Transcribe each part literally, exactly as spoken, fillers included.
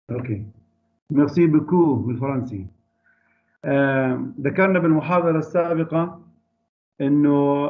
اوكي ميرسي بوكو بالفرنسي. آه، ذكرنا بالمحاضرة السابقة انه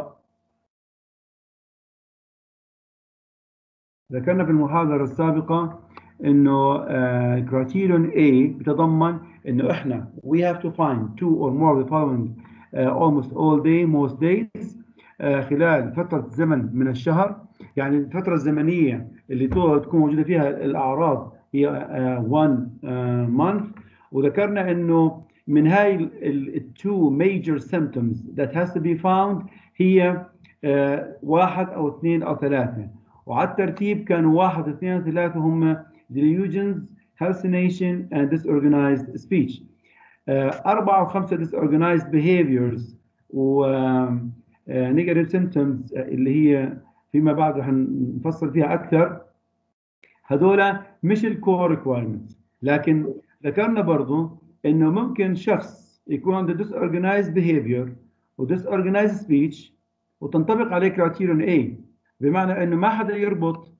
ذكرنا في المحاضرة السابقة انه uh, criterion A بتضمن انه احنا we have to find two or more of the following uh, almost all day most days uh, خلال فترة زمن من الشهر. يعني الفترة الزمنية اللي تكون موجودة فيها الأعراض هي uh, one uh, month. وذكرنا انه من هاي ال two major symptoms that has to be found هي uh, واحد أو اثنين أو ثلاثة. وعلى الترتيب كانوا واحد اثنين ثلاثة هم delusions, hallucination and disorganized speech. أربعة وخمسة disorganized behaviors و negative symptoms اللي هي فيما بعد رح نفصل فيها أكثر. هذول مش الكور requirements، لكن ذكرنا برضو إنه ممكن شخص يكون عنده disorganized behavior و disorganized speech وتنطبق عليه criterion A، بمعنى انه ما حدا يربط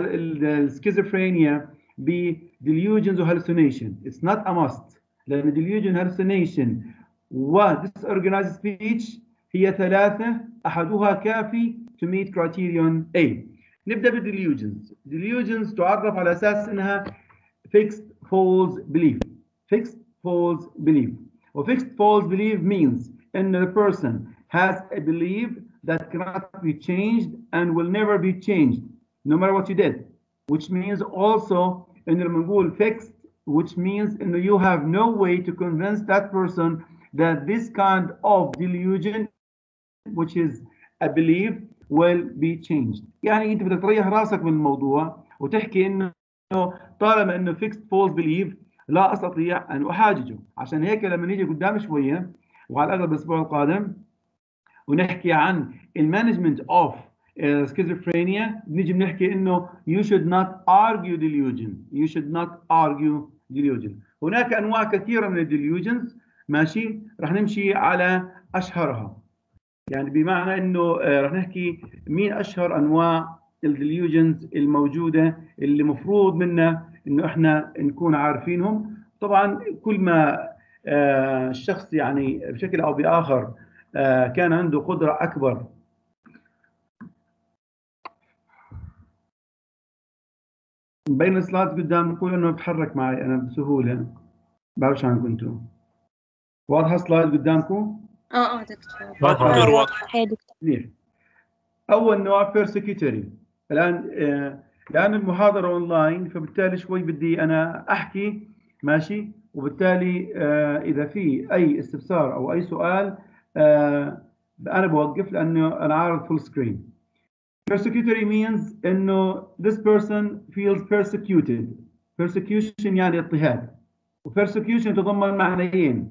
السكيزوفرينيا ب delusions و hallucination. It's not a must، لأن delusion hallucination و disorganized speech هي ثلاثة أحدها كافي to meet criterion A. نبدأ بالdelusions. delusions تعرف على أساس أنها fixed false belief. fixed false belief. و fixed false belief means أن the person has a belief that cannot be changed and will never be changed no matter what you did, which means also in the Mongol fixed, which means in you have no way to convince that person that this kind of delusion, which is a belief, will be changed. يعني انت بدك تريح راسك من الموضوع وتحكي انه طالما انه fixed false belief لا استطيع ان احاججه. عشان هيك لما نيجي قدام شويه وعلى الاغلب الاسبوع القادم ونحكي عن المانجمنت اوف schizophrenia نيجي بنحكي انه you should not argue delusion. you should not argue delusion. هناك انواع كثيره من الديليوجنز، ماشي، رح نمشي على اشهرها. يعني بمعنى انه رح نحكي مين اشهر انواع الديليوجنز الموجوده اللي مفروض منا انه احنا نكون عارفينهم. طبعا كل ما الشخص يعني بشكل او باخر كان عنده قدرة أكبر بين السلايد قدام بقول إنه بتحرك معي أنا بسهولة. بعرفش عنكم أنتم واضحة السلايد قدامكم؟ اه اه دكتور واضحة واضحة يا دكتور. أول نوع persecutory. الآن آه لأن المحاضرة أونلاين فبالتالي شوي بدي أنا أحكي، ماشي، وبالتالي آه إذا في أي استفسار أو أي سؤال آه أنا بوقف لأنه أنا عارض فول سكرين. Persecutory means إنه this person feels persecuted. Persecution يعني اضطهاد. و persecution تضمن معنيين.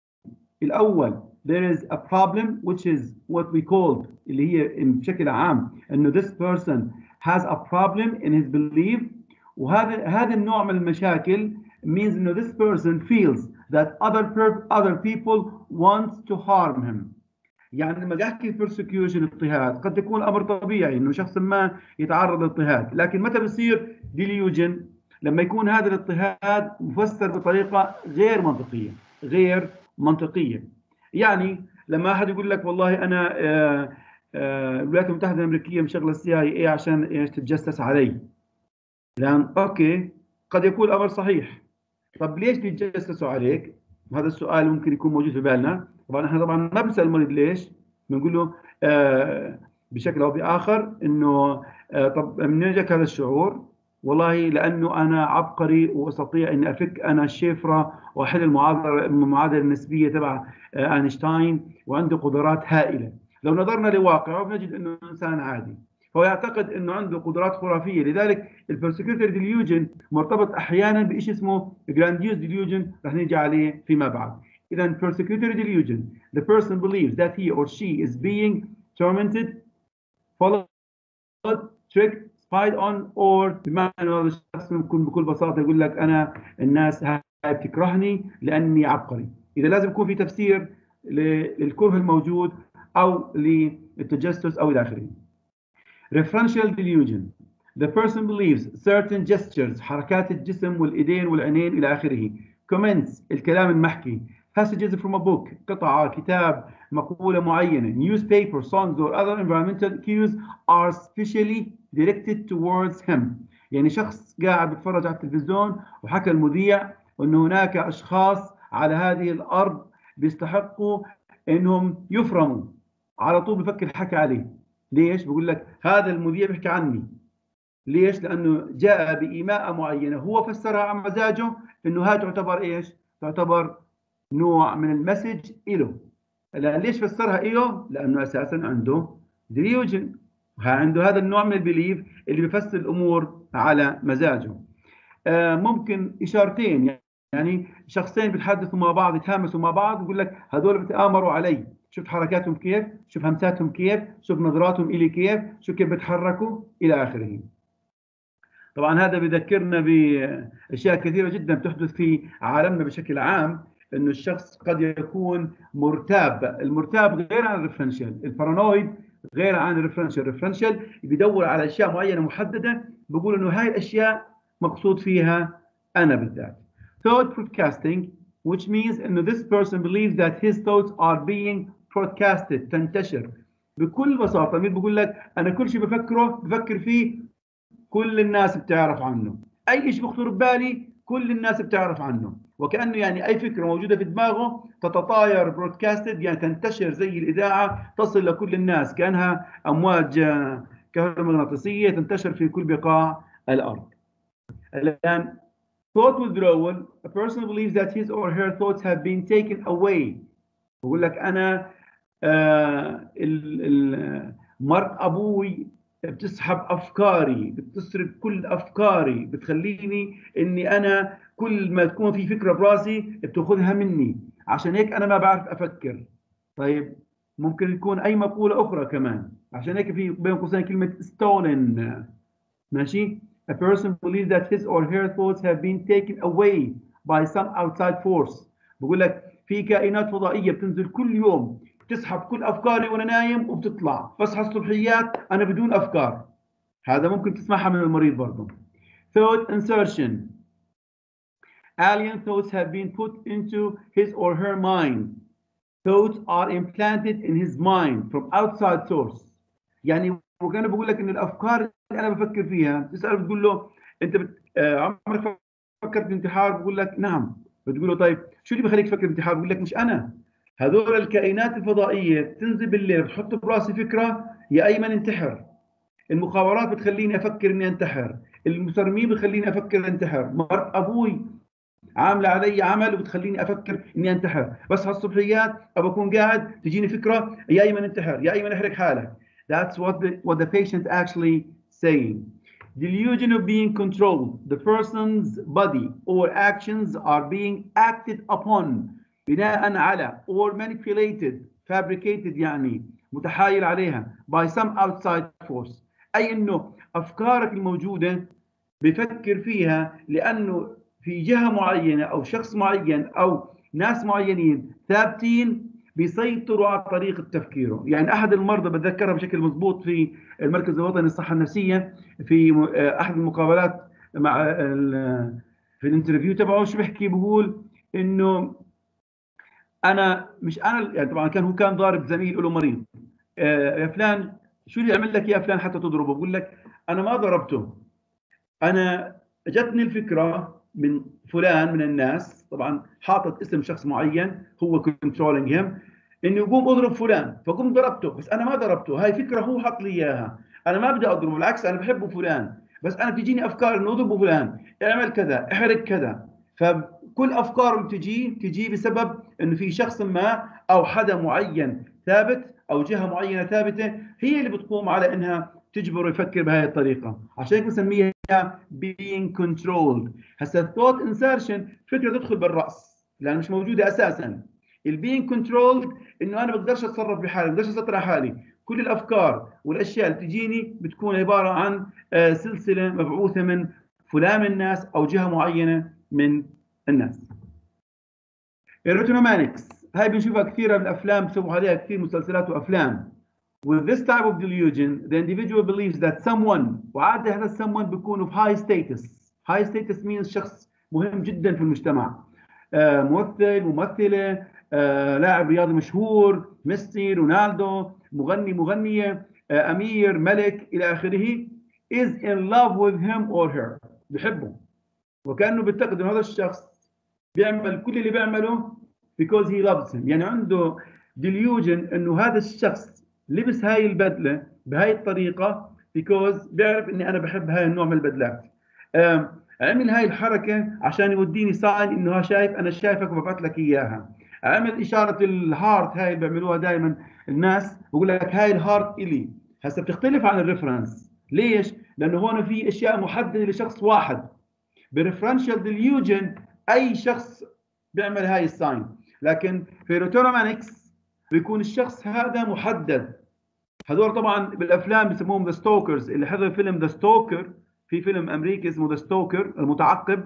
الأول there is a problem which is what we called اللي هي بشكل عام إنه this person has a problem in his belief. وهذا هذا النوع من المشاكل means إنه this person feels that other other people want to harm him. يعني لما احكي persecution اضطهاد قد يكون امر طبيعي انه شخص ما يتعرض للاضطهاد، لكن متى بصير delusion؟ لما يكون هذا الاضطهاد مفسر بطريقه غير منطقيه. غير منطقيه يعني لما احد يقول لك والله انا الولايات المتحده الامريكيه مشغله السي اي اي عشان ايش؟ تتجسس علي. لان اوكي قد يكون الامر صحيح. طب ليش بيتجسسوا عليك؟ هذا السؤال ممكن يكون موجود في بالنا. طبعا احنا طبعا ما بنسال المريض ليش، بنقول له آه بشكل او باخر انه آه طب من وين جاك هذا الشعور؟ والله لانه انا عبقري واستطيع اني افك انا الشفره واحل المعادله المعادله النسبيه تبع آه اينشتاين وعنده قدرات هائله. لو نظرنا لواقعه بنجد انه انسان عادي، فهو يعتقد انه عنده قدرات خرافيه. لذلك البرسكيوتري ديليوجن مرتبط احيانا بشيء اسمه جرانديوس ديليوجن رح نيجي عليه فيما بعد. إذا persecutory delusion, the person believes that he or she is being tormented, followed, tricked, spied on, or بمعنى هذا الشخص ممكن بكل بساطة يقول لك أنا الناس هاي بتكرهني لأني عبقري. إذا لازم يكون في تفسير للكره الموجود أو للتجسس أو إلى آخره. Referential delusion. The person believes certain gestures حركات الجسم والإيدين والعينين إلى آخره. Comments الكلام المحكي. Passages from a book قطعة كتاب مقولة معينة. Newspaper, songs or other environmental cues are specially directed towards him. يعني شخص قاعد بيتفرج على التلفزيون وحكى المذيع أن هناك أشخاص على هذه الأرض بيستحقوا أنهم يفرموا. على طول بفكر حكى عليه. ليش؟ بقول لك هذا المذيع بيحكي عني. ليش؟ لأنه جاء بإيماءة معينة هو فسرها على مزاجه إنه هاي تعتبر إيش؟ تعتبر نوع من المسج إله. لأن ليش فسرها إله؟ لأنه أساساً عنده ديليوجن، عنده هذا النوع من البليف اللي بيفسر الأمور على مزاجه. آه ممكن إشارتين، يعني شخصين بيتحدثوا مع بعض يتهامسوا مع بعض ويقول لك هذول بيتآمروا علي، شوف حركاتهم كيف، شوف همساتهم كيف، شوف نظراتهم إلي كيف، شوف كيف بيتحركوا إلى آخره. طبعا هذا بذكرنا باشياء كثيره جدا بتحدث في عالمنا بشكل عام، انه الشخص قد يكون مرتاب. المرتاب غير عن الريفرنشال، البارانويد غير عن الريفرنشال. الريفرنشال بيدور على اشياء معينه محدده، بيقول انه هاي الاشياء مقصود فيها انا بالذات. Thought broadcasting, which means انه this person believes that his thoughts are being broadcasted، تنتشر. بكل بساطه مين بيقول لك انا كل شيء بفكره بفكر فيه كل الناس بتعرف عنه، اي شيء بخطر ببالي كل الناس بتعرف عنه، وكانه يعني اي فكره موجوده في دماغه تتطاير برودكاستد، يعني تنتشر زي الاذاعه تصل لكل الناس، كانها امواج كهرومغناطيسيه تنتشر في كل بقاع الارض. الان thought withdrawal, a person believes that his or her thoughts have been taken away. بقول لك انا آه مرت ابوي بتسحب افكاري، بتسرق كل افكاري، بتخليني اني انا كل ما تكون في فكره براسي بتاخذها مني، عشان هيك انا ما بعرف افكر. طيب ممكن تكون اي مقوله اخرى كمان، عشان هيك في بين قوسين كلمه stolen. ماشي. A person believes that his or her thoughts have been taken away by some outside force. بقول لك في كائنات فضائيه بتنزل كل يوم بتسحب كل افكاري وانا نايم وبتطلع، بصحى الصبحيات انا بدون افكار. هذا ممكن تسمعها من المريض برضه. Thought insertion. Alien thoughts have been put into his or her mind. Thoughts are implanted in his mind from outside source. يعني وكان بقول لك ان الافكار اللي انا بفكر فيها، تساله بتقول له انت بت... آه عمرك فكرت في انتحار؟ بقول لك نعم. بتقول له طيب شو اللي بخليك تفكر انتحار؟ بقول لك مش انا، هذول الكائنات الفضائيه بتنزل بالليل بتحط براسي فكره يا ايمن انتحر. المخابرات بتخليني افكر اني انتحر، المسرمين بتخليني افكر انتحر، مرت ابوي عامله علي عمل وبتخليني افكر اني انتحر، بصحى الصبحيات ابى اكون قاعد تجيني فكره يا ايمن انتحر، يا ايمن احرق حالك. That's what the what the patient actually saying. Delusion of being controlled. The person's body or actions are being acted upon بناء على or manipulated fabricated يعني متحايل عليها by some outside force. أي إنه أفكارك الموجودة بفكر فيها لأنه في جهة معينة أو شخص معين أو ناس معينين ثابتين بيسيطروا على طريقة تفكيره. يعني أحد المرضى بتذكرها بشكل مضبوط في المركز الوطني للصحة النفسية في أحد المقابلات مع في الانترفيو تبعه، شو بحكي؟ بقول إنه انا مش انا، يعني طبعا كان هو كان ضارب زميل له مريض، آه يا فلان شو اللي عمل لك يا فلان حتى تضربه؟ بقول لك انا ما ضربته، انا جتني الفكره من فلان من الناس، طبعا حاطط اسم شخص معين هو كنترولينج هيم، انه يقوم اضرب فلان، فقمت ضربته، بس انا ما ضربته، هاي فكره هو حط لي اياها، انا ما بدي اضربه، بالعكس انا بحبه فلان، بس انا تجيني افكار انه اضربه فلان، اعمل كذا، احرق كذا. فكل افكار اللي تجي تجي بسبب انه في شخص ما او حدا معين ثابت او جهه معينه ثابته هي اللي بتقوم على انها تجبره يفكر بهذه الطريقه، عشان هيك بنسميها being controlled. هسه thought insertion فكره تدخل بالراس لان مش موجوده اساسا. البينج كنترولد انه انا بقدرش اتصرف بحالي، بقدرش اسيطر على حالي، كل الافكار والاشياء اللي تجيني بتكون عباره عن سلسله مبعوثه من فلان من الناس او جهه معينه من الناس. الروتينومانكس هاي بنشوفها كثيره بالافلام، بسووا عليها كثير مسلسلات وافلام. With this type of delusion, the individual believes that someone, وعادة هذا someone بيكون of high status. High status means شخص مهم جدا في المجتمع. آه ممثل، ممثلة، آه لاعب رياضي مشهور، ميسي، رونالدو، مغني، مغنية، آه أمير، ملك، إلى آخره، is in love with him or her. بحبه. وكأنه بيعتقد إن هذا الشخص بيعمل كل اللي بيعمله because he loves him. يعني عنده delusion إنه هذا الشخص لبس هاي البدلة بهاي الطريقة because بيعرف إني أنا بحب هاي النوع من البدلات. عمل هاي الحركة عشان يوديني ساين إنه شايف أنا شايفك وببعث لك إياها. عمل إشارة الهارت هاي اللي بيعملوها دائما الناس، بقول لك هاي الهارت إلي. هسه بتختلف عن الريفرنس. ليش؟ لأنه هون في أشياء محددة لشخص واحد. بريفرنشال ديليوجن أي شخص بيعمل هاي الساين، لكن في روتونومانكس بيكون الشخص هذا محدد. هذول طبعا بالافلام بسموهم ذا ستوكرز. اللي حضر فيلم ذا ستوكر، في فيلم امريكي اسمه ذا ستوكر المتعقب،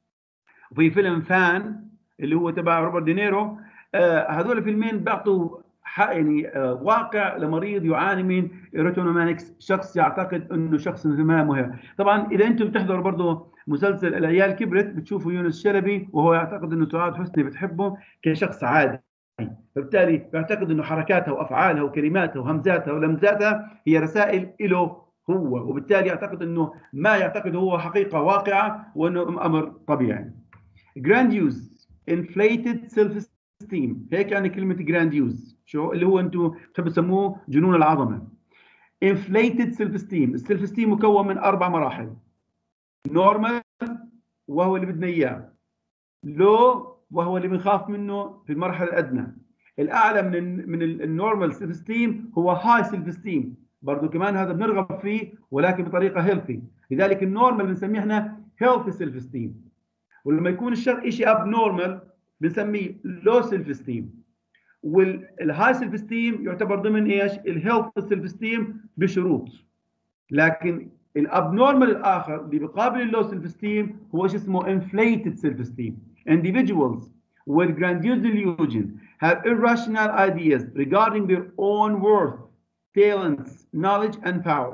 وفي فيلم فان اللي هو تبع روبرت دينيرو. آه هذول الفيلمين بيعطوا يعني آه واقع لمريض يعاني من روتونومانكس، شخص يعتقد انه شخص ما مهم. طبعا اذا انتم بتحضروا برضه مسلسل العيال كبرت بتشوفوا يونس شلبي وهو يعتقد انه سعاد حسني بتحبه كشخص عادي، فبالتالي بيعتقد انه حركاتها وافعالها وكلماتها وهمزاتها ولمزاتها هي رسائل له هو، وبالتالي يعتقد انه ما يعتقد هو حقيقه واقعه وانه امر طبيعي. grandiose inflated self esteem، هيك يعني كلمه grandiose شو اللي هو انتم بتحبوا تسموه جنون العظمه. inflated self esteem، السيلف esteem مكون من اربع مراحل. normal وهو اللي بدنا اياه، low وهو اللي بنخاف منه في المرحله الادنى، الاعلى من من النورمال سيلف ستيم هو هاي سيلف ستيم، برضه كمان هذا بنرغب فيه ولكن بطريقه هيلثي. لذلك النورمال بنسميه احنا هيلثي سيلف ستيم، ولما يكون الشخص شيء اب نورمال بنسميه لو سيلف ستيم. والهاي سيلف ستيم يعتبر ضمن ايش؟ الهيلثي سيلف ستيم بشروط. لكن الابنورمال الاخر اللي بيقابل اللو سيلف ستيم هو شو اسمه inflated self esteem. Individuals with grandiose delusion have irrational ideas regarding their own worth, talents, knowledge and power.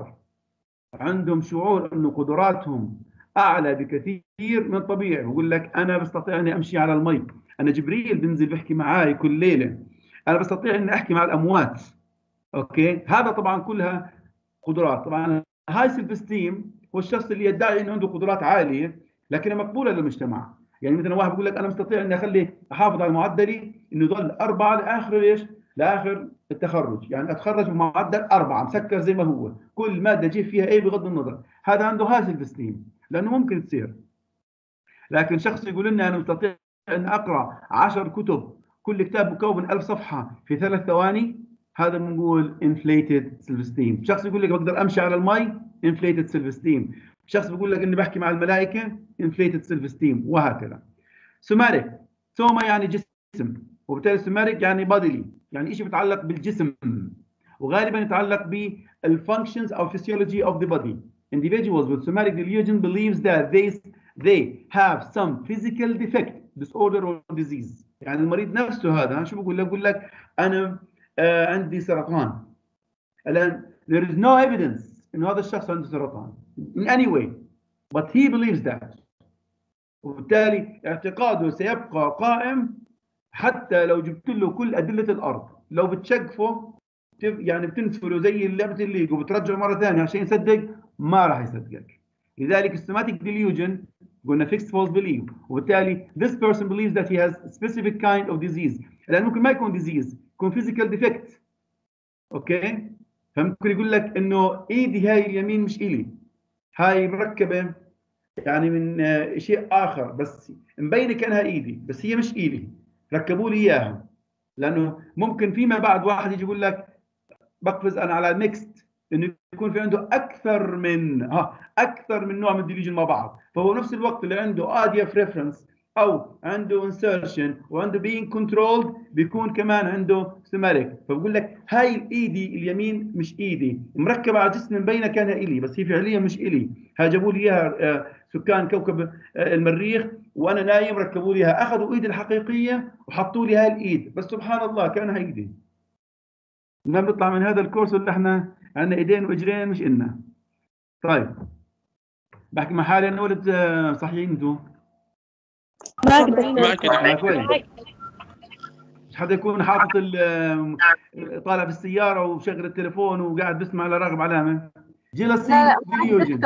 عندهم شعور انه قدراتهم اعلى بكثير من الطبيعي. بقول لك انا بستطيع اني امشي على المي، انا جبريل بنزل بحكي معاي كل ليله، انا بستطيع اني احكي مع الاموات. اوكي، هذا طبعا كلها قدرات. طبعا هاي سيلف ستيم هو الشخص اللي يدعي انه عنده قدرات عاليه لكنها مقبوله للمجتمع. يعني مثلا واحد بيقول لك انا مستطيع اني اخلي احافظ على معدلي انه يضل اربعه لاخر ليش؟ لاخر التخرج، يعني اتخرج بمعدل اربعه مسكر زي ما هو، كل ماده اجيب فيها ايه بغض النظر. هذا عنده هاي سيلف ستيم لانه ممكن تصير. لكن شخص يقول لنا انا مستطيع ان اقرا عشر كتب كل كتاب مكون من ألف صفحه في ثلاث ثواني، هذا بنقول inflated self esteem. شخص يقول لك بقدر امشي على المي inflated self esteem. شخص بيقول لك اني بحكي مع الملائكه inflated self esteem، وهكذا. somatic، سوما يعني جسم، وبالتالي somatic يعني bodily، يعني شيء بيتعلق بالجسم وغالبا يتعلق بالfunctions او physiology of the body. Individuals with somatic delusion believes that they they have some physical defect, disorder or disease. يعني المريض نفسه هذا شو بقول لك؟ بقول لك انا آه عندي سرطان. الان there is no evidence انه هذا الشخص عنده سرطان in any way but he believes that. وبالتالي اعتقاده سيبقى قائم حتى لو جبت له كل ادله الارض. لو بتشقفه يعني بتنفره زي لعبه الليجو وبترجعه مره ثانيه عشان يصدق، ما راح يصدقك. لذلك السوماتيك ديليوجن قلنا fixed false belief، وبالتالي this person believes that he has a specific kind of disease. لان ممكن ما يكون disease، يكون physical defect. اوكي، فممكن يقول لك انه ايدي هاي اليمين مش الي، هاي مركبه يعني من شيء اخر بس مبينه كانها ايدي بس هي مش ايدي، ركبوا لي اياها. لانه ممكن فيما بعد واحد يجي يقول لك بقفز انا على ميكست، انه يكون في عنده اكثر من ها اكثر من نوع من الديليجن مع بعض، فهو نفس الوقت اللي عنده اديف ريفرنس او عنده انسرشن وعنده بين كنترولد بيكون كمان عنده سيماريك. فبقول لك هاي الايدي اليمين مش ايدي، مركبه على جسم مبينه كانها الي بس هي فعليا مش الي. هاي جابوا لي اياها سكان كوكب المريخ وانا نايم، ركبوا لي اياها، اخذوا ايدي الحقيقيه وحطوا لي هاي الايد بس سبحان الله كانها ايدي. بدنا نطلع من هذا الكورس اللي احنا عندنا ايدين واجرين مش إلنا. طيب بحكي مع حالي انه ولد صحيين انتم؟ ما أقدر. ما كده. كويس. مش حدا يكون حاطط طالع بالسياره وشغل التليفون وقاعد بيسمع على راغب علامه. جيلسي ديليوجن.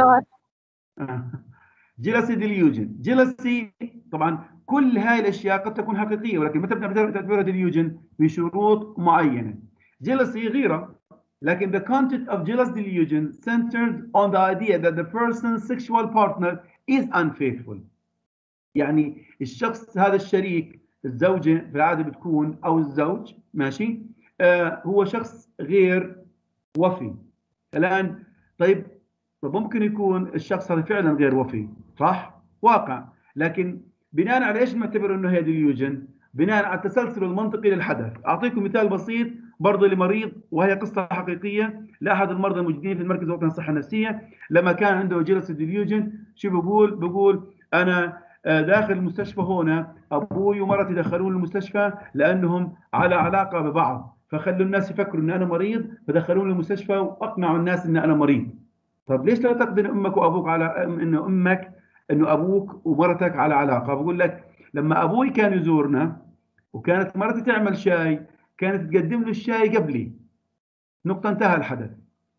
جيلسي ديليوجن. جيلسي طبعا كل هاي الاشياء قد تكون حقيقيه ولكن متى بدنا تعتبرها ديليوجن؟ بشروط معينه. جيلسي غيره، لكن the content of jealous delusion centered on the idea that the person's sexual partner is unfaithful. يعني الشخص هذا الشريك، الزوجة في العادة بتكون أو الزوج ماشي، آه هو شخص غير وفي. الآن طيب طب ممكن يكون الشخص هذا فعلا غير وفي، صح؟ واقع، لكن بناء على ايش نعتبر انه هي ديليوجن؟ بناء على التسلسل المنطقي للحدث. اعطيكم مثال بسيط برضه لمريض، وهي قصه حقيقيه لاحد المرضى الموجودين في المركز الوطني للصحه النفسيه. لما كان عنده جلسه ديليوجن شو بقول؟ بقول انا داخل المستشفى هنا، ابوي ومرتي دخلوني المستشفى لانهم على علاقه ببعض، فخلوا الناس يفكروا ان انا مريض فدخلوني المستشفى واقنعوا الناس ان انا مريض. طب ليش لا تقدر امك وابوك على انه امك انه ابوك ومرتك على علاقه؟ بقول لك لما ابوي كان يزورنا وكانت مرتي تعمل شاي كانت تقدم له الشاي قبلي. نقطه، انتهى الحدث.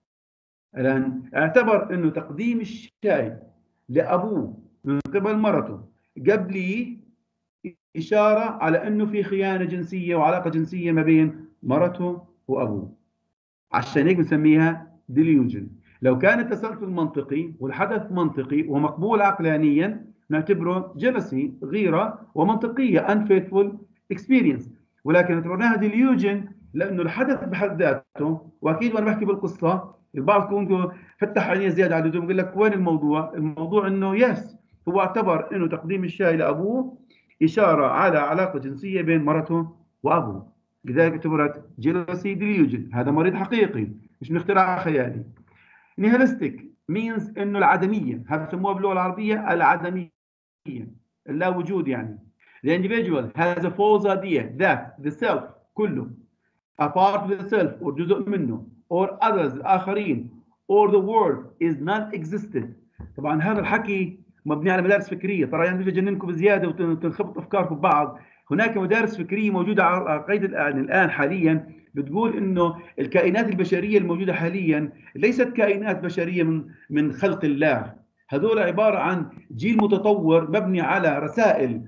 الان اعتبر انه تقديم الشاي لابوه من قبل مرته قبلي اشاره على انه في خيانه جنسيه وعلاقه جنسيه ما بين مرته وابوه. عشان هيك بنسميها ديليوجن. لو كان التسلسل منطقي والحدث منطقي ومقبول عقلانيا نعتبره جلسي، غيره، ومنطقيه unfaithful experience. ولكن اعتبرناها ديليوجن لانه الحدث بحد ذاته، واكيد وانا بحكي بالقصه البعض يكون فتح عينيه زياده على اللزوم، بيقول لك وين الموضوع؟ الموضوع انه يس هو اعتبر انه تقديم الشاي لابوه اشاره على علاقه جنسيه بين مرته وابوه، لذلك اعتبرت جيلسي ديليوجن. هذا مريض حقيقي مش من اختراع خيالي. نيهيلستيك means انه العدميه، هذا بسموها باللغه العربيه العدميه، اللا وجود. يعني the individual has a false idea that the self كله a part of the self or جزء منه or others الآخرين or the world is non-existent. طبعا هذا الحكي مبني على مدارس فكريه، ترى يعني بجننكم بزياده وتنخبط افكاركم ببعض. هناك مدارس فكريه موجوده على قيد الان الان حاليا بتقول انه الكائنات البشريه الموجوده حاليا ليست كائنات بشريه من من خلق الله. هذول عباره عن جيل متطور مبني على رسائل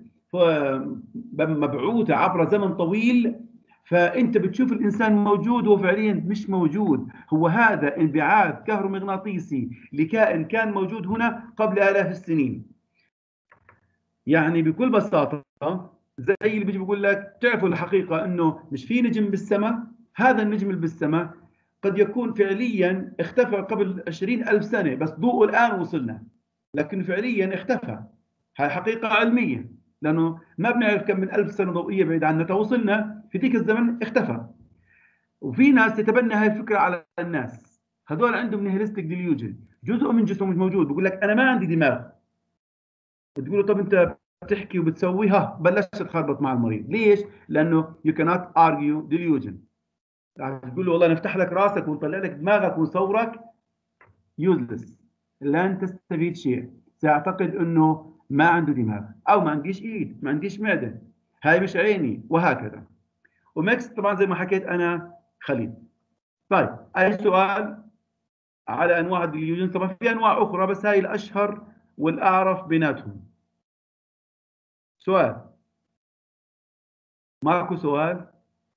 مبعوثه عبر زمن طويل، فانت بتشوف الانسان موجود وهو فعليا مش موجود. هو هذا انبعاث كهرومغناطيسي لكائن كان موجود هنا قبل آلاف السنين. يعني بكل بساطه زي اللي بيجي بيقول لك تعرفوا الحقيقه انه مش في نجم بالسماء، هذا النجم اللي بالسماء قد يكون فعليا اختفى قبل عشرين ألف سنه بس ضوءه الان وصلنا، لكن فعليا اختفى. هاي حقيقه علميه لانه ما بنعرف كم من ألف سنه ضوئيه بعيد عنا توصلنا في ذيك الزمن اختفى. وفي ناس تتبنى هاي الفكره على الناس، هذول عندهم نيهيلستيك ديليوجن، جزء من جسمه مش موجود. بقول لك انا ما عندي دماغ، بتقول له طب انت بتحكي وبتسوي، ها بلشت تخربط مع المريض. ليش؟ لانه you cannot argue delusion. تقول له والله نفتح لك راسك ونطلع لك دماغك ونصورك، useless، لن تستفيد شيء. سيعتقد انه ما عنده دماغ او ما عنديش ايد، ما عنديش معده، هاي مش عيني، وهكذا. وميكس طبعا زي ما حكيت انا خليط. طيب اي سؤال على انواع الديليوجن؟ طبعا في انواع اخرى بس هاي الاشهر والاعرف بيناتهم. سؤال؟ ماكو سؤال؟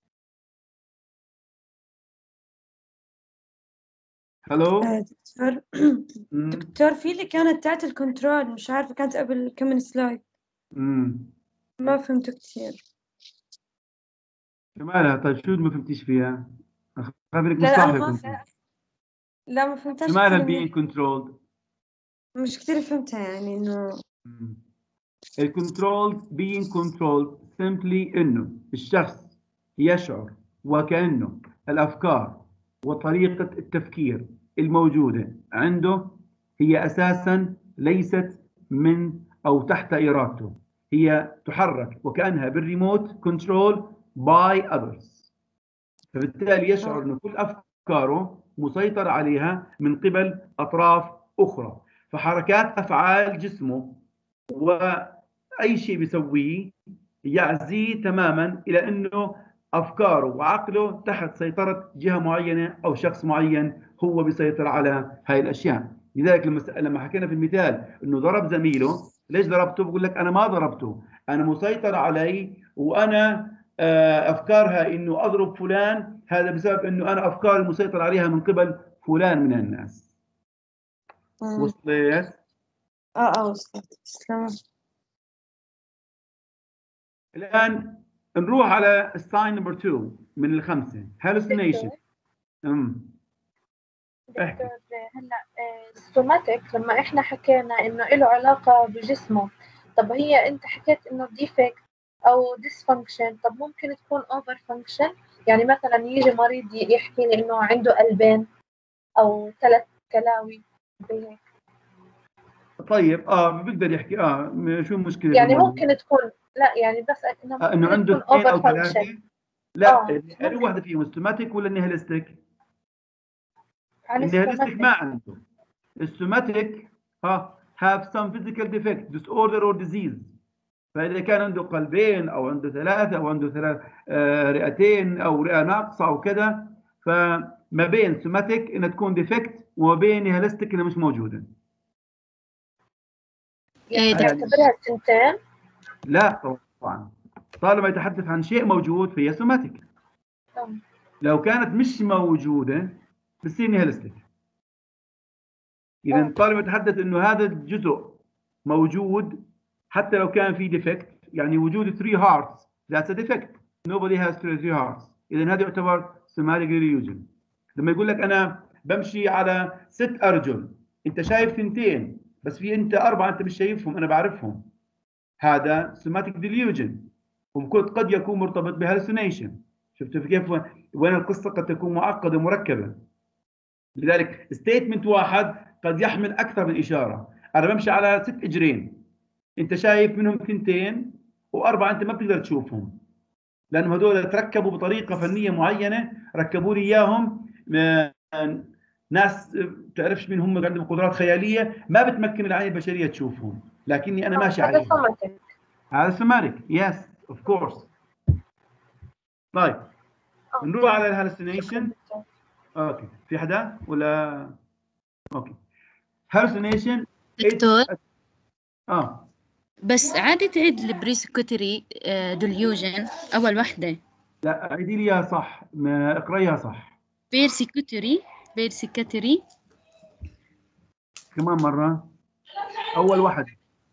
هلو دكتور دكتور في اللي كانت تحت الكنترول، مش عارفة كانت قبل كم من سلايد. امم ما فهمت كثير. شو مالها؟ طيب شو ما فهمتيش فيها؟ خليك لا لا أنا مصاحبك ما انت. فهمت. لا ما فهمتهاش شو مالها كثير being منيح. controlled؟ مش كثير فهمتها يعني إنه الكنترول being controlled simply انه الشخص يشعر وكأنه الافكار وطريقة التفكير الموجودة عنده هي اساسا ليست من او تحت ارادته، هي تحرك وكأنها بالريموت كنترول by others. فبالتالي يشعر انه كل افكاره مسيطر عليها من قبل اطراف اخرى. فحركات افعال جسمه واي شيء بيسويه يعزيه تماما الى انه افكاره وعقله تحت سيطره جهه معينه او شخص معين هو بيسيطر على هاي الاشياء. لذلك لما حكينا في المثال انه ضرب زميله، ليش ضربته؟ بقول لك انا ما ضربته، انا مسيطر علي وانا افكارها انه اضرب فلان، هذا بسبب انه انا افكاري مسيطر عليها من قبل فلان من الناس. وصلت؟ اه اه وصلت. تمام. الان نروح على الساين نمبر اثنين من الخمسه، hallucination. امم دكتور هلا السوماتيك لما احنا حكينا انه له علاقه بجسمه، طب هي انت حكيت انه ديفكت او ديسفانكشن، طب ممكن تكون اوفر فانكشن؟ يعني مثلا يجي مريض يحكي لي انه عنده قلبين او ثلاث كلاوي بهيك. طيب اه بيقدر يحكي اه شو المشكله يعني في الموضوع؟ ممكن تكون، لا يعني بس انه آه انه عنده تكون اثنين او اوفر ثلاثه؟ فانكشن. لا، اه انهي واحده فيهم، السوماتيك ولا النيهلستيك؟ عن النيهلستيك ما عنده. السوماتيك ها have some physical defect, disorder or disease. فإذا كان عنده قلبين أو عنده ثلاثة أو عنده ثلاث آه رئتين أو رئة ناقصة أو كذا، فما بين سوماتيك إنها تكون ديفكت وما بين نيهلستيك إنها مش موجودة. يعني تعتبرها الثنتين؟ لا طبعا، طالما يتحدث عن شيء موجود فهي سوماتيك. لو كانت مش موجودة بتصير نيهلستيك. إذا طالما يتحدث إنه هذا الجزء موجود حتى لو كان في ديفكت، يعني وجود three hearts that's a defect. Nobody has three hearts. إذا هذا يعتبر somatic delusion. لما يقول لك أنا بمشي على ست أرجل، أنت شايف ثنتين بس في أنت أربعة أنت مش شايفهم، أنا بعرفهم، هذا somatic delusion. وقد يكون مرتبط بhallucination. شفتوا كيف وين القصة قد تكون معقدة ومركبة. لذلك ستيتمنت واحد قد يحمل أكثر من إشارة. أنا بمشي على ست إجرين، أنت شايف منهم ثنتين وأربعة أنت ما بتقدر تشوفهم، لأنهم هذول تركبوا بطريقة فنية معينة، ركبوا لي إياهم ناس تعرفش مين هم، عندهم قدرات خيالية ما بتمكن العين البشرية تشوفهم، لكني أنا ماشي عليهم. هذا سوماتيك. هذا سوماتيك، يس أوف كورس. طيب نروح على الهالوسينيشن. اوكي، في حدا ولا؟ اوكي. هالوسينيشن دكتور اه بس عادي تعيد البريسكوتري ديليوجن اول وحده. لا عيدي لي اياها صح، ما اقريها صح. بيرسيكوتري بيرسيكوتري كمان مره، اول واحده.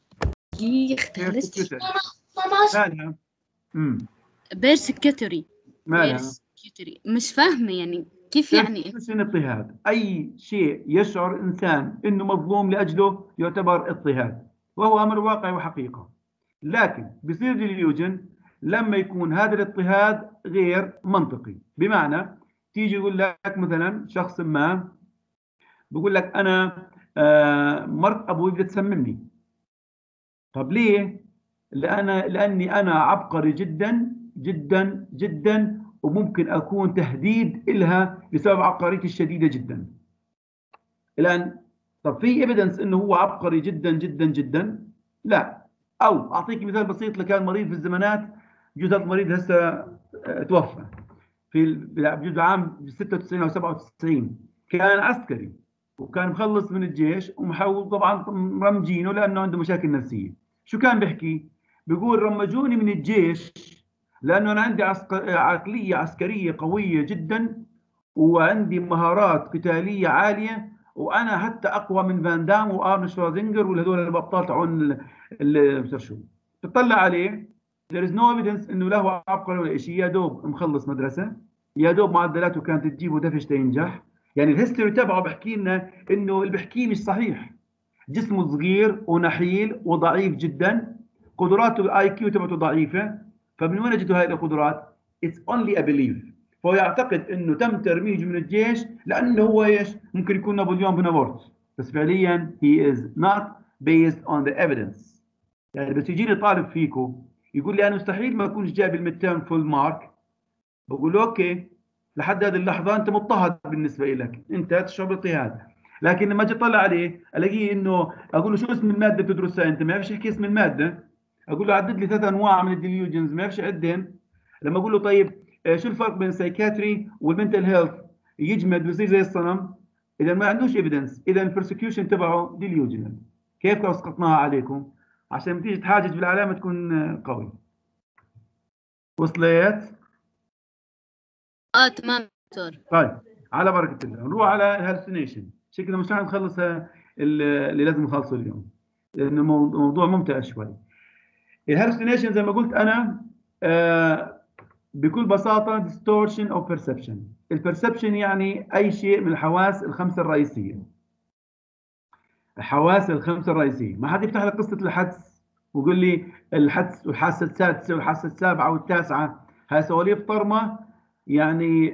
يختلف مالها؟ امم بيرسيكوتري مالها؟ بيرسيكوتري مش فاهمه يعني كيف يعني. شنو اضطهاد؟ اي شيء يشعر انسان انه مظلوم لاجله يعتبر اضطهاد، وهو امر واقعي وحقيقه. لكن بصير ديليوجن لما يكون هذا الاضطهاد غير منطقي. بمعنى تيجي يقول لك مثلا شخص ما بيقول لك انا آه مرت ابوي بدها تسممني. طب ليه؟ لأن لاني انا عبقري جدا جدا جدا، وممكن اكون تهديد لها بسبب عبقريتي الشديده جدا. الان طب في ايفيدنس انه هو عبقري جدا جدا جدا؟ لا. او اعطيك مثال بسيط، لكان مريض في الزمانات، بجوز هذا المريض هسه توفى في بجوز عام ستة وتسعين او سبعة وتسعين، كان عسكري وكان مخلص من الجيش ومحاول طبعا مرمجينه لانه عنده مشاكل نفسيه. شو كان بيحكي؟ بيقول رمجوني من الجيش لانه انا عندي عقليه عسكريه قويه جدا وعندي مهارات قتاليه عاليه، وانا حتى اقوى من فان دام وارن شوازينجر والهذول الابطال تاعون اللي شو. تطلع عليه there is no evidence انه له عبقري ولا شيء، يا دوب مخلص مدرسه، يا دوب معدلاته كانت تجيبه دفش تينجح. يعني الهيستوري تبعه بحكي لنا انه اللي بحكيه مش صحيح. جسمه صغير ونحيل وضعيف جدا، قدراته الاي كيو تبعته ضعيفه. فمن وين اجته هاي القدرات؟ it's only a belief. فهو يعتقد انه تم ترميجه من الجيش لانه هو ايش؟ ممكن يكون نابليون بونابرت، بس فعليا he is not based on the evidence. يعني بس يجيني طالب فيكم يقول لي انا مستحيل ما اكونش جايب الميد تيرم فول مارك، بقول له اوكي لحد هذه اللحظه انت مضطهد بالنسبه لك، انت تشعر باضطهاد. لكن لما اجي اطلع عليه الاقيه انه اقول له شو اسم الماده بتدرسها انت؟ ما يعرفش يحكي اسم الماده. اقول له عدد لي ثلاث انواع من الديليوجنز، ما يعرفش يعدهم. لما اقول له طيب شو الفرق بين السايكاتري والمنتل هيلث؟ يجمد بيصير زي الصنم. اذا ما عندوش ايفيدنس، اذا البرسكيوشن تبعه ديليوجنال. كيف اسقطناها عليكم؟ عشان تيجي تحاجج بالعلامه تكون قوي. وصلت؟ اه تمام دكتور. طيب على بركه الله نروح على الهالوسينيشن. شكلنا مش راح نخلص اللي لازم نخلصه اليوم لانه موضوع ممتع شوي. الهالوسينيشن زي ما قلت انا آه بكل بساطه distortion of perception. البرسبشن يعني اي شيء من الحواس الخمسه الرئيسيه. الحواس الخمسه الرئيسيه، ما حد يفتح لك قصه الحدس ويقول لي الحدس والحاسه السادسه والحاسه السابعه والتاسعه، هاي سواليف طرمه يعني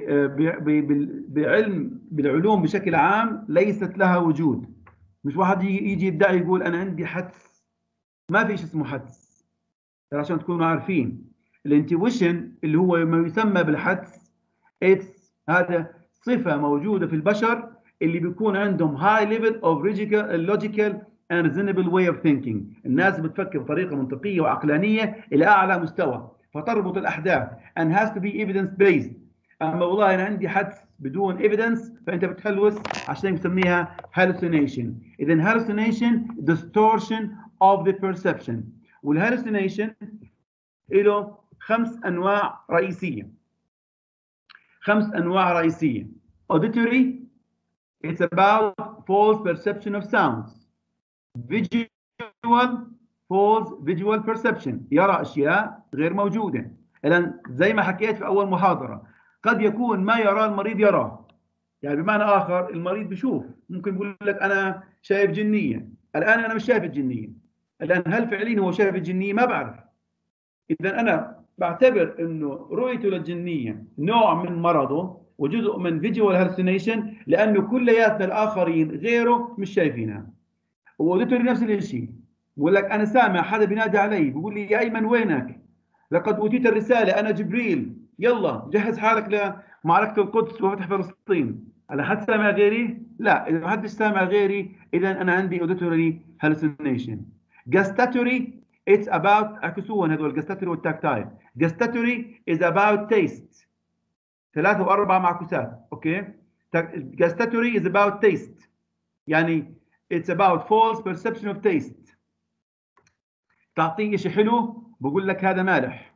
بعلم بالعلوم بشكل عام ليست لها وجود. مش واحد يجي يدعي يقول انا عندي حدس، ما في شيء اسمه حدس عشان تكونوا عارفين. الانتويشن اللي هو ما يسمى بالحدس اتس هذا صفه موجوده في البشر اللي بيكون عندهم high level of logical and reasonable way of thinking. الناس بتفكر بطريقه منطقيه وعقلانيه الى اعلى مستوى، فتربط الاحداث and has to be evidence based. اما والله انا عندي حدس بدون evidence فانت بتهلوس، عشان بسميها hallucination. اذا hallucination distortion of the perception. والهالوسينيشن له خمس انواع رئيسيه. خمس انواع رئيسيه. auditory it's about false perception of sounds. visual false visual perception يرى اشياء غير موجوده. الان زي ما حكيت في اول محاضره قد يكون ما يرى المريض يراه، يعني بمعنى اخر المريض بيشوف، ممكن يقول لك انا شايف جنيه، الان انا مش شايف الجنيه. الان هل فعليا هو شايف الجنيه؟ ما بعرف. اذا انا بعتبر انه رؤيته للجنيه نوع من مرضه وجزء من فيجوال هالوسينيشن، لانه كلياتنا الاخرين غيره مش شايفينها. واوديتوري نفس الشيء، بقول لك انا سامع حدا بينادي علي بيقول لي يا ايمن وينك؟ لقد اوتيت الرساله انا جبريل، يلا جهز حالك لمعركه القدس وفتح فلسطين. انا حد سامع غيري؟ لا، اذا ما حدش سامع غيري اذا انا عندي اوديتوري هالوسينيشن. جاستاتوري it's about عكسوهم هذول الجاستاتوري والتاكتايل. جاستاتوري is about taste. ثلاثة وأربعة معكوسات، أوكي؟ جاستاتوري is about taste. يعني it's about false perception of taste. تعطيه شيء حلو بقول لك هذا مالح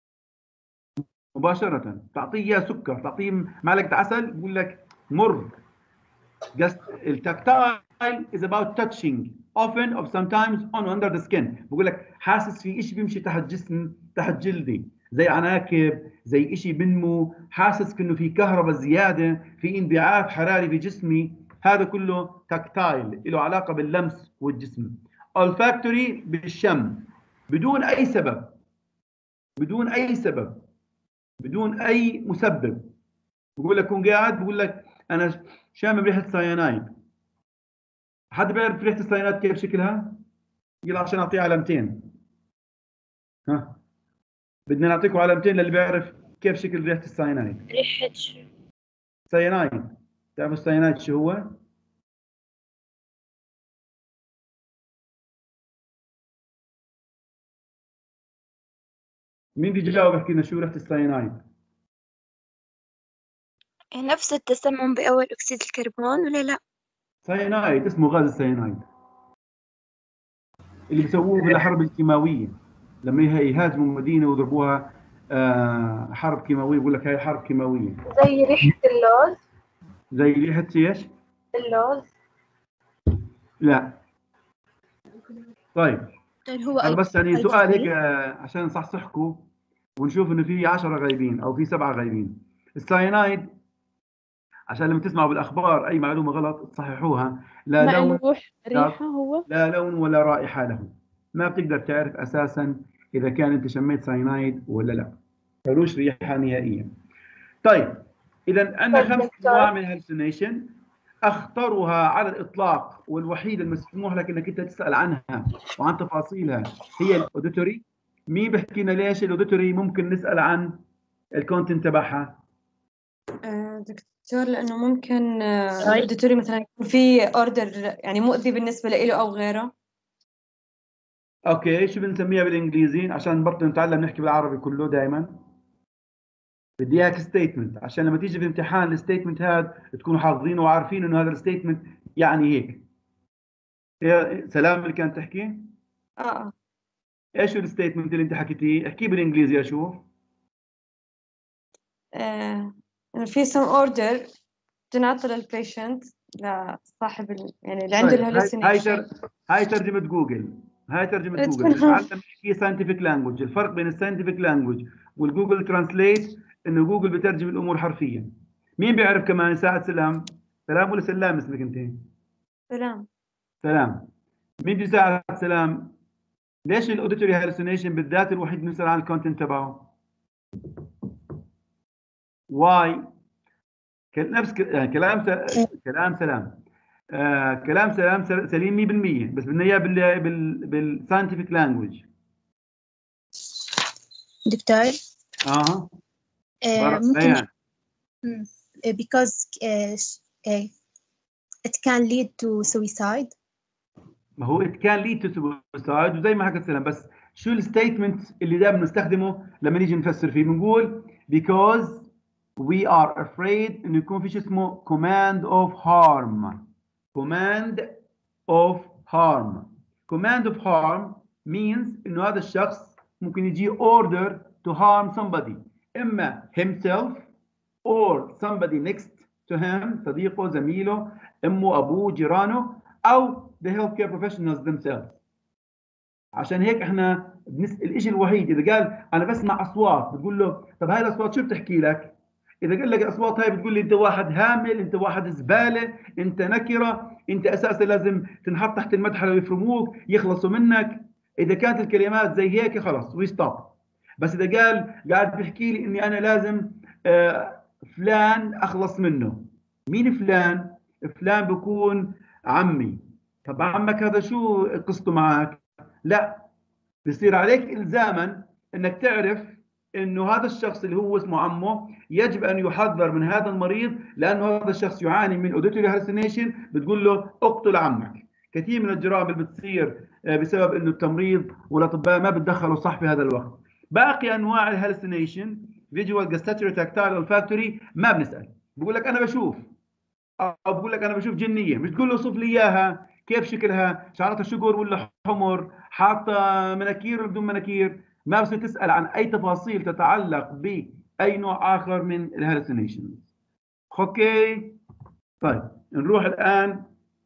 مباشرة. تعطيه إياه سكر، تعطيه معلقة عسل بقول لك مر. التاكتايل is about touching often or sometimes on under the skin. بقول لك حاسس في شيء بيمشي تحت جسم تحت جلدي، زي عناكب، زي شيء بنمو، حاسس كأنه في كهرباء زيادة، في انبعاث حراري في جسمي. هذا كله تاكتايل له علاقة باللمس والجسم. olfactory بالشم بدون أي سبب، بدون أي سبب، بدون أي مسبب. بقول لك كون قاعد بقول لك أنا شامم ريحة سيانايد. حد بيعرف ريحة السيانايد كيف شكلها؟ يلا عشان أعطيه علامتين. ها بدنا نعطيكم علامتين للي بيعرف كيف شكل ريحة السيانايد. ريحة شو؟ سيانايد. تعرفوا السيانايد شو هو؟ مين بيجاوب يحكي لنا شو ريحة السيانايد؟ نفس التسمم بأول أكسيد الكربون ولا لا؟ سيانايد اسمه غاز السيانايد اللي بيسووه بالحرب الكيماوية، لما يهاجموا مدينة ويضربوها آه حرب كيماوية بقول لك هاي حرب كيماوية. زي ريحة اللوز. زي ريحة ايش؟ اللوز. لا. طيب هو هذا بس يعني سؤال هيك عشان نصحصحكم ونشوف انه في عشرة غايبين او في سبعة غايبين. الساينايد عشان لما تسمعوا بالاخبار اي معلومه غلط تصححوها، لا لون ريحه هو لا لون ولا رائحه له. ما بتقدر تعرف اساسا اذا كان انت شميت ساينايد ولا لا، ملوش ريحه نهائيا. طيب اذا عندنا خمس انواع من الهلوسينيشن، اخطرها على الاطلاق والوحيده المسموح لك انك انت تسال عنها وعن تفاصيلها هي الاوديتوري. مين بيحكي لنا ليش الاوديتوري ممكن نسال عن الكونتنت تبعها؟ آه، دكتور لأنه ممكن طيب. الدكتوري مثلا يكون في اوردر يعني مؤذي بالنسبة له أو غيره. اوكي، شو بنسميها بالانجليزي عشان برضه نتعلم نحكي بالعربي كله دائما؟ بدي اياك ستيتمنت عشان لما تيجي في الامتحان الستيتمنت هذا تكونوا حافظينه وعارفين انه هذا الستيتمنت يعني هيك. يا سلام اللي كانت تحكي. اه ايش الستيتمنت اللي انت حكيتيه؟ احكيه بالانجليزي اشوف. آه، إنه في some order تنعطى للبيشنت لصاحب ال... يعني اللي عنده طيب هاي هاي الهلوسينيشن. تر... هاي ترجمة جوجل. هاي ترجمة جوجل تكون بنتعلم نحكي ساينتفك لانجوج. الفرق بين الساينتفك لانجوج والجوجل ترانسليت انه جوجل بترجم الامور حرفيا. مين بيعرف كمان يساعد سلام؟ سلام ولا سلام اسمك انت؟ سلام. سلام. مين بيساعد سلام؟ ليش الاوديتوري هالوسينيشن بالذات الوحيد بنسال عن الكونتنت تبعه؟ واي؟ نفس ك- يعني كلام س... كلام سلام. آه كلام سلام سل- سليم مية بالمية، بس بدنا اياه بال بال بالساينتفك لانجوج. دكتور اه آه، بر... ممكن بيان. مم. آه، because آه، ش- آه، it can lead to suicide. ما هو it can lead to suicide وزي ما حكت سلام، بس شو الستيتمنت اللي دائما بنستخدمه لما نيجي نفسر فيه؟ بنقول because we are afraid انه يكون في شيء اسمه command of harm. command of harm. command of harm means انه هذا الشخص ممكن يجي order to harm somebody، اما himself or somebody next to him، صديقه، زميله، امه، ابوه، جيرانه، او the healthcare professionals themselves. عشان هيك احنا بنسال الشيء الوحيد اذا قال انا بسمع اصوات بتقول له طب هاي الاصوات شو بتحكي لك؟ اذا قال لك الاصوات هاي بتقول لي انت واحد هامل، انت واحد زباله، انت نكره، انت اساسا لازم تنحط تحت المدحله ويفرموك يخلصوا منك. اذا كانت الكلمات زي هيك خلص وي ستوب. بس اذا قال قاعد بيحكي لي اني انا لازم آه فلان اخلص منه. مين فلان؟ فلان بكون عمي. طب عمك هذا شو قصته معك؟ لا، بصير عليك الزاما انك تعرف انه هذا الشخص اللي هو اسمه عمه يجب ان يحذر من هذا المريض، لانه هذا الشخص يعاني من اوديتوري هالسينيشن. بتقول له اقتل عمك. كثير من الجرائم اللي بتصير بسبب انه التمريض والاطباء ما بتدخلوا صح في هذا الوقت. باقي انواع الهالسينيشن فيجوال جاستاتوري تاكتايل اولفاكتوري ما بنسال، بقول لك انا بشوف، او بقول لك انا بشوف جنيه، مش تقول له اوصف لي اياها، كيف شكلها، شعرتها شقر ولا حمر، حاطه مناكير ولا بدون مناكير. ما بصير تسال عن اي تفاصيل تتعلق باي نوع اخر من الهالوسينيشنز. اوكي طيب نروح الان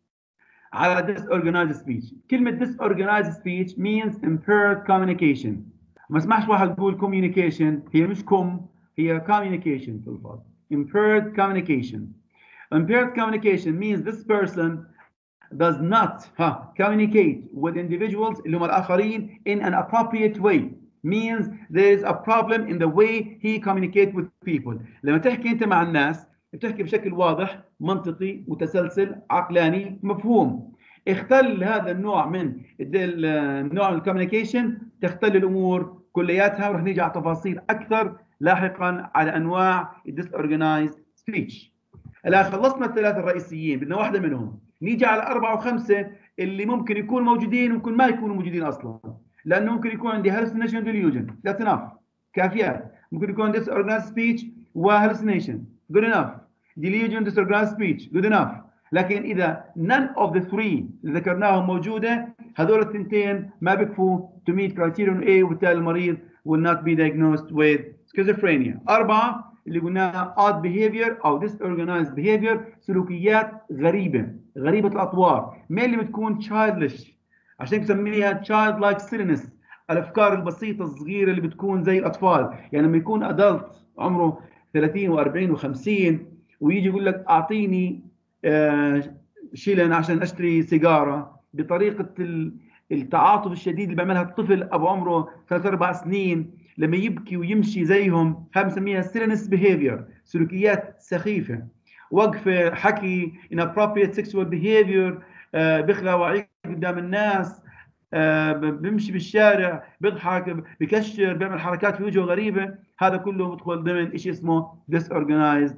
على disorganized speech. كلمه disorganized speech means impaired communication. ما اسمعش واحد يقول communication، هي مش كم، هي communication في الفاظ. impaired communication. Impaired communication means this person does not huh, communicate with individuals اللي هم الآخرين in an appropriate way. Means there is a problem in the way he communicates with people. لما تحكي أنت مع الناس بتحكي بشكل واضح، منطقي، متسلسل، عقلاني، مفهوم. اختل هذا النوع من النوع من الكوميونيكيشن تختل الأمور كلياتها، ورح نيجي على تفاصيل أكثر لاحقا على أنواع disorganized speech. الآن خلصنا الثلاثة الرئيسيين، بدنا واحدة منهم. نيجي على أربعة وخمسة اللي ممكن يكونوا موجودين وممكن ما يكونوا موجودين أصلا، لأنه ممكن يكون عندي hallucination delusion. That's enough. كافيات. ممكن يكون disorganized speech و hallucination. Good enough. Delusion, disorganized speech. Good enough. لكن إذا none of the three اللي ذكرناهم موجودة، هذول الثنتين ما بكفوا to meet criterion A، وبالتالي المريض will not be diagnosed with schizophrenia. أربعة اللي قلناها odd behavior أو disorganized behavior، سلوكيات غريبة، غريبة الأطوار، ما اللي بتكون childish، عشان بسميها childlike silliness، الأفكار البسيطة الصغيرة اللي بتكون زي الأطفال. يعني لما يكون adult عمره ثلاثين وأربعين وخمسين ويجي يقول لك أعطيني آه شيلن عشان أشتري سيجارة، بطريقة التعاطف الشديد اللي بيعملها الطفل أبو عمره ثلاث أربع سنين لما يبكي ويمشي زيهم، هاي بنسميها silliness behavior، سلوكيات سخيفة. وقفة، حكي، inappropriate sexual behavior، آه بخلع وعيك قدام الناس، آه بيمشي بالشارع، بيضحك، بكشر، بيعمل حركات في وجهه غريبة. هذا كله بدخل ضمن شيء اسمه disorganized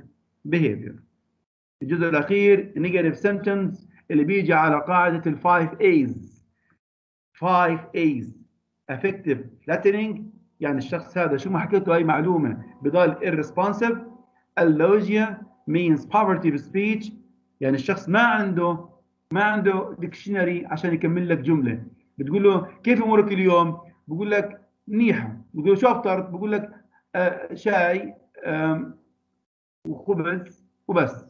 behavior. الجزء الأخير negative symptoms اللي بيجي على قاعدة ال five A's. five A's affective flattening، يعني الشخص هذا شو ما حكيته أي معلومة بضل irresponsive. Allogia means poverty of speech، يعني الشخص ما عنده ما عنده ديكشنري عشان يكمل لك جملة. بتقول له كيف أمورك اليوم؟ بقول لك منيحة. بقول له شو أفطرت؟ بقول لك آه شاي آه وخبز وبس،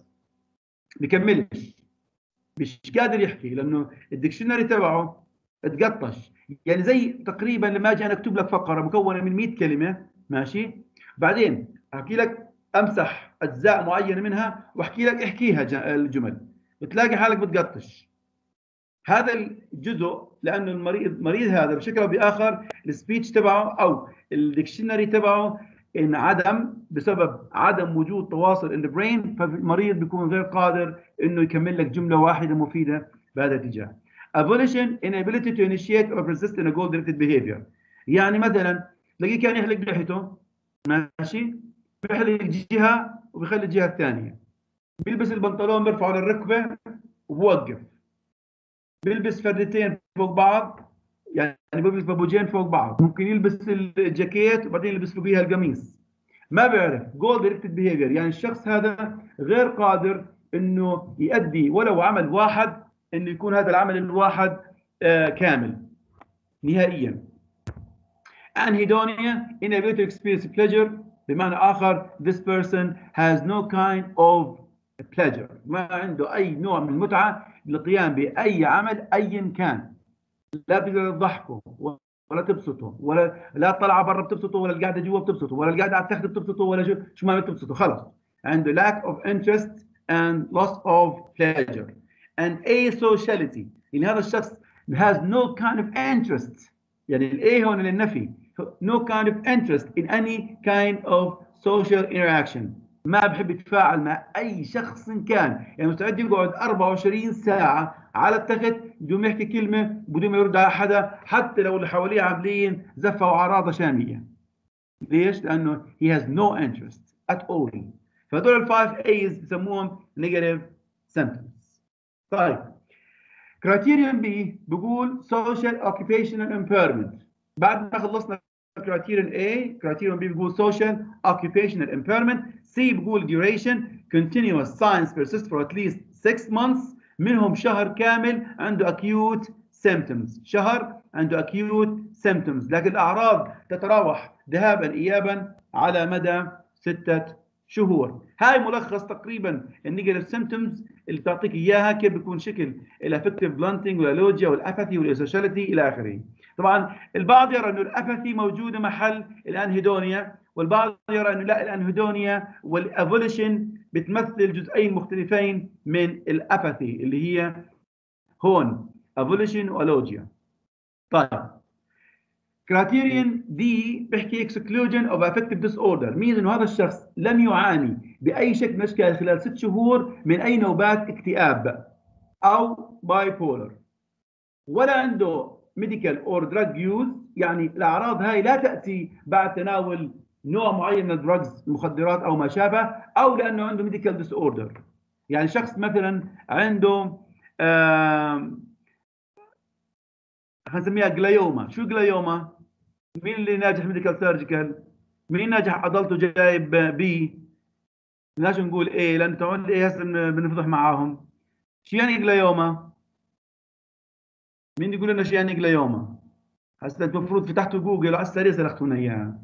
بكملش، مش قادر يحكي لأنه الديكشنري تبعه اتقطش. يعني زي تقريبا لما اجي انا اكتب لك فقره مكونه من مئة كلمه، ماشي، بعدين احكي لك امسح اجزاء معينه منها واحكي لك احكيها الجمل، بتلاقي حالك بتقطش. هذا الجزء لانه المريض المريض هذا بشكل او باخر السبيتش تبعه او الديكشنري تبعه انعدم بسبب عدم وجود تواصل ان ذا برين، فالمريض بيكون غير قادر انه يكمل لك جمله واحده مفيده بهذا الاتجاه. Avolition, inability to initiate or persist in a goal-directed behavior. يعني مثلا تلاقيه كان يحلق لحيته، ماشي، بيحلق جهه وبيخلي الجهه الثانيه، بيلبس البنطلون بيرفعه للركبه وبوقف، بيلبس فردتين فوق بعض، يعني بيلبس بابوجين فوق بعض، ممكن يلبس الجاكيت وبعدين يلبس فوقيها القميص. ما بيعرف goal-directed behavior، يعني الشخص هذا غير قادر انه يؤدي ولو عمل واحد انه يكون هذا العمل الواحد آه كامل نهائيا. Anhedonia, inability to experience pleasure، بمعنى آخر this person has no kind of pleasure، ما عنده أي نوع من المتعة للقيام بأي عمل أيا كان، لا بتقدر تضحكه ولا تبسطه ولا لا طلع برا بتبسطه ولا القعدة جوا بتبسطه ولا القعدة على التخت بتبسطه ولا شو شو ما بتبسطه، خلص عنده lack of interest and loss of pleasure. And asociality، يعني هذا الشخص has no kind of interest، يعني الاي هون للنفي، no kind of interest in any kind of social interaction، ما بحب يتفاعل مع اي شخص كان، يعني مستعد يقعد أربعة وعشرين ساعة على التخت بدون يحكي كلمة بدون ما يرد على حدا، حتى لو اللي حواليه عاملين زفة وعراضة شامية. ليش؟ لأنه he has no interest at all. فهذول الفايف A's بسموهم negative symptoms. طيب كرايتيريون بي بيقول social occupational impairment. بعد ما خلصنا كرايتيريون A، كرايتيريون B بيقول social occupational impairment. C بيقول duration continuous signs persist for at least six months، منهم شهر كامل عنده acute symptoms، شهر عنده acute symptoms، لكن الأعراض تتراوح ذهابا إيابا على مدى ستة شهور. هاي ملخص تقريبا النيجاتيف سيمبتومز اللي بتعطيك اياها كيف بيكون شكل الافكتيف بلانتنج والالوجيا والاباثي والاسوشياليتي الى اخره. طبعا البعض يرى انه الاباثي موجوده محل الانهيدونيا، والبعض يرى انه لا، الانهيدونيا والافوليشن بتمثل جزئين مختلفين من الاباثي اللي هي هون افوليشن والوجيا. طيب كرايتيريون دي بيحكي exclusion of affective disorder، مين انه هذا الشخص لم يعاني باي شكل من الاشكال خلال ست شهور من اي نوبات اكتئاب او باي بولر، ولا عنده medical or drug use، يعني الاعراض هاي لا تاتي بعد تناول نوع معين من الدراجز المخدرات او ما شابه، او لانه عنده medical disorder. يعني شخص مثلا عنده هنسميها جلايوما. شو جلايوما؟ مين اللي ناجح ميديكال سيرجيكال؟ مين ناجح عضلته جايب بي؟ ليش نقول ايه؟ لان تعود ايه هسه بنفضح معاهم. شو يعني جلايوما؟ مين يقول لنا شو يعني جلايوما؟ هسه انتم المفروض فتحتوا جوجل على السريع سلختونا اياها.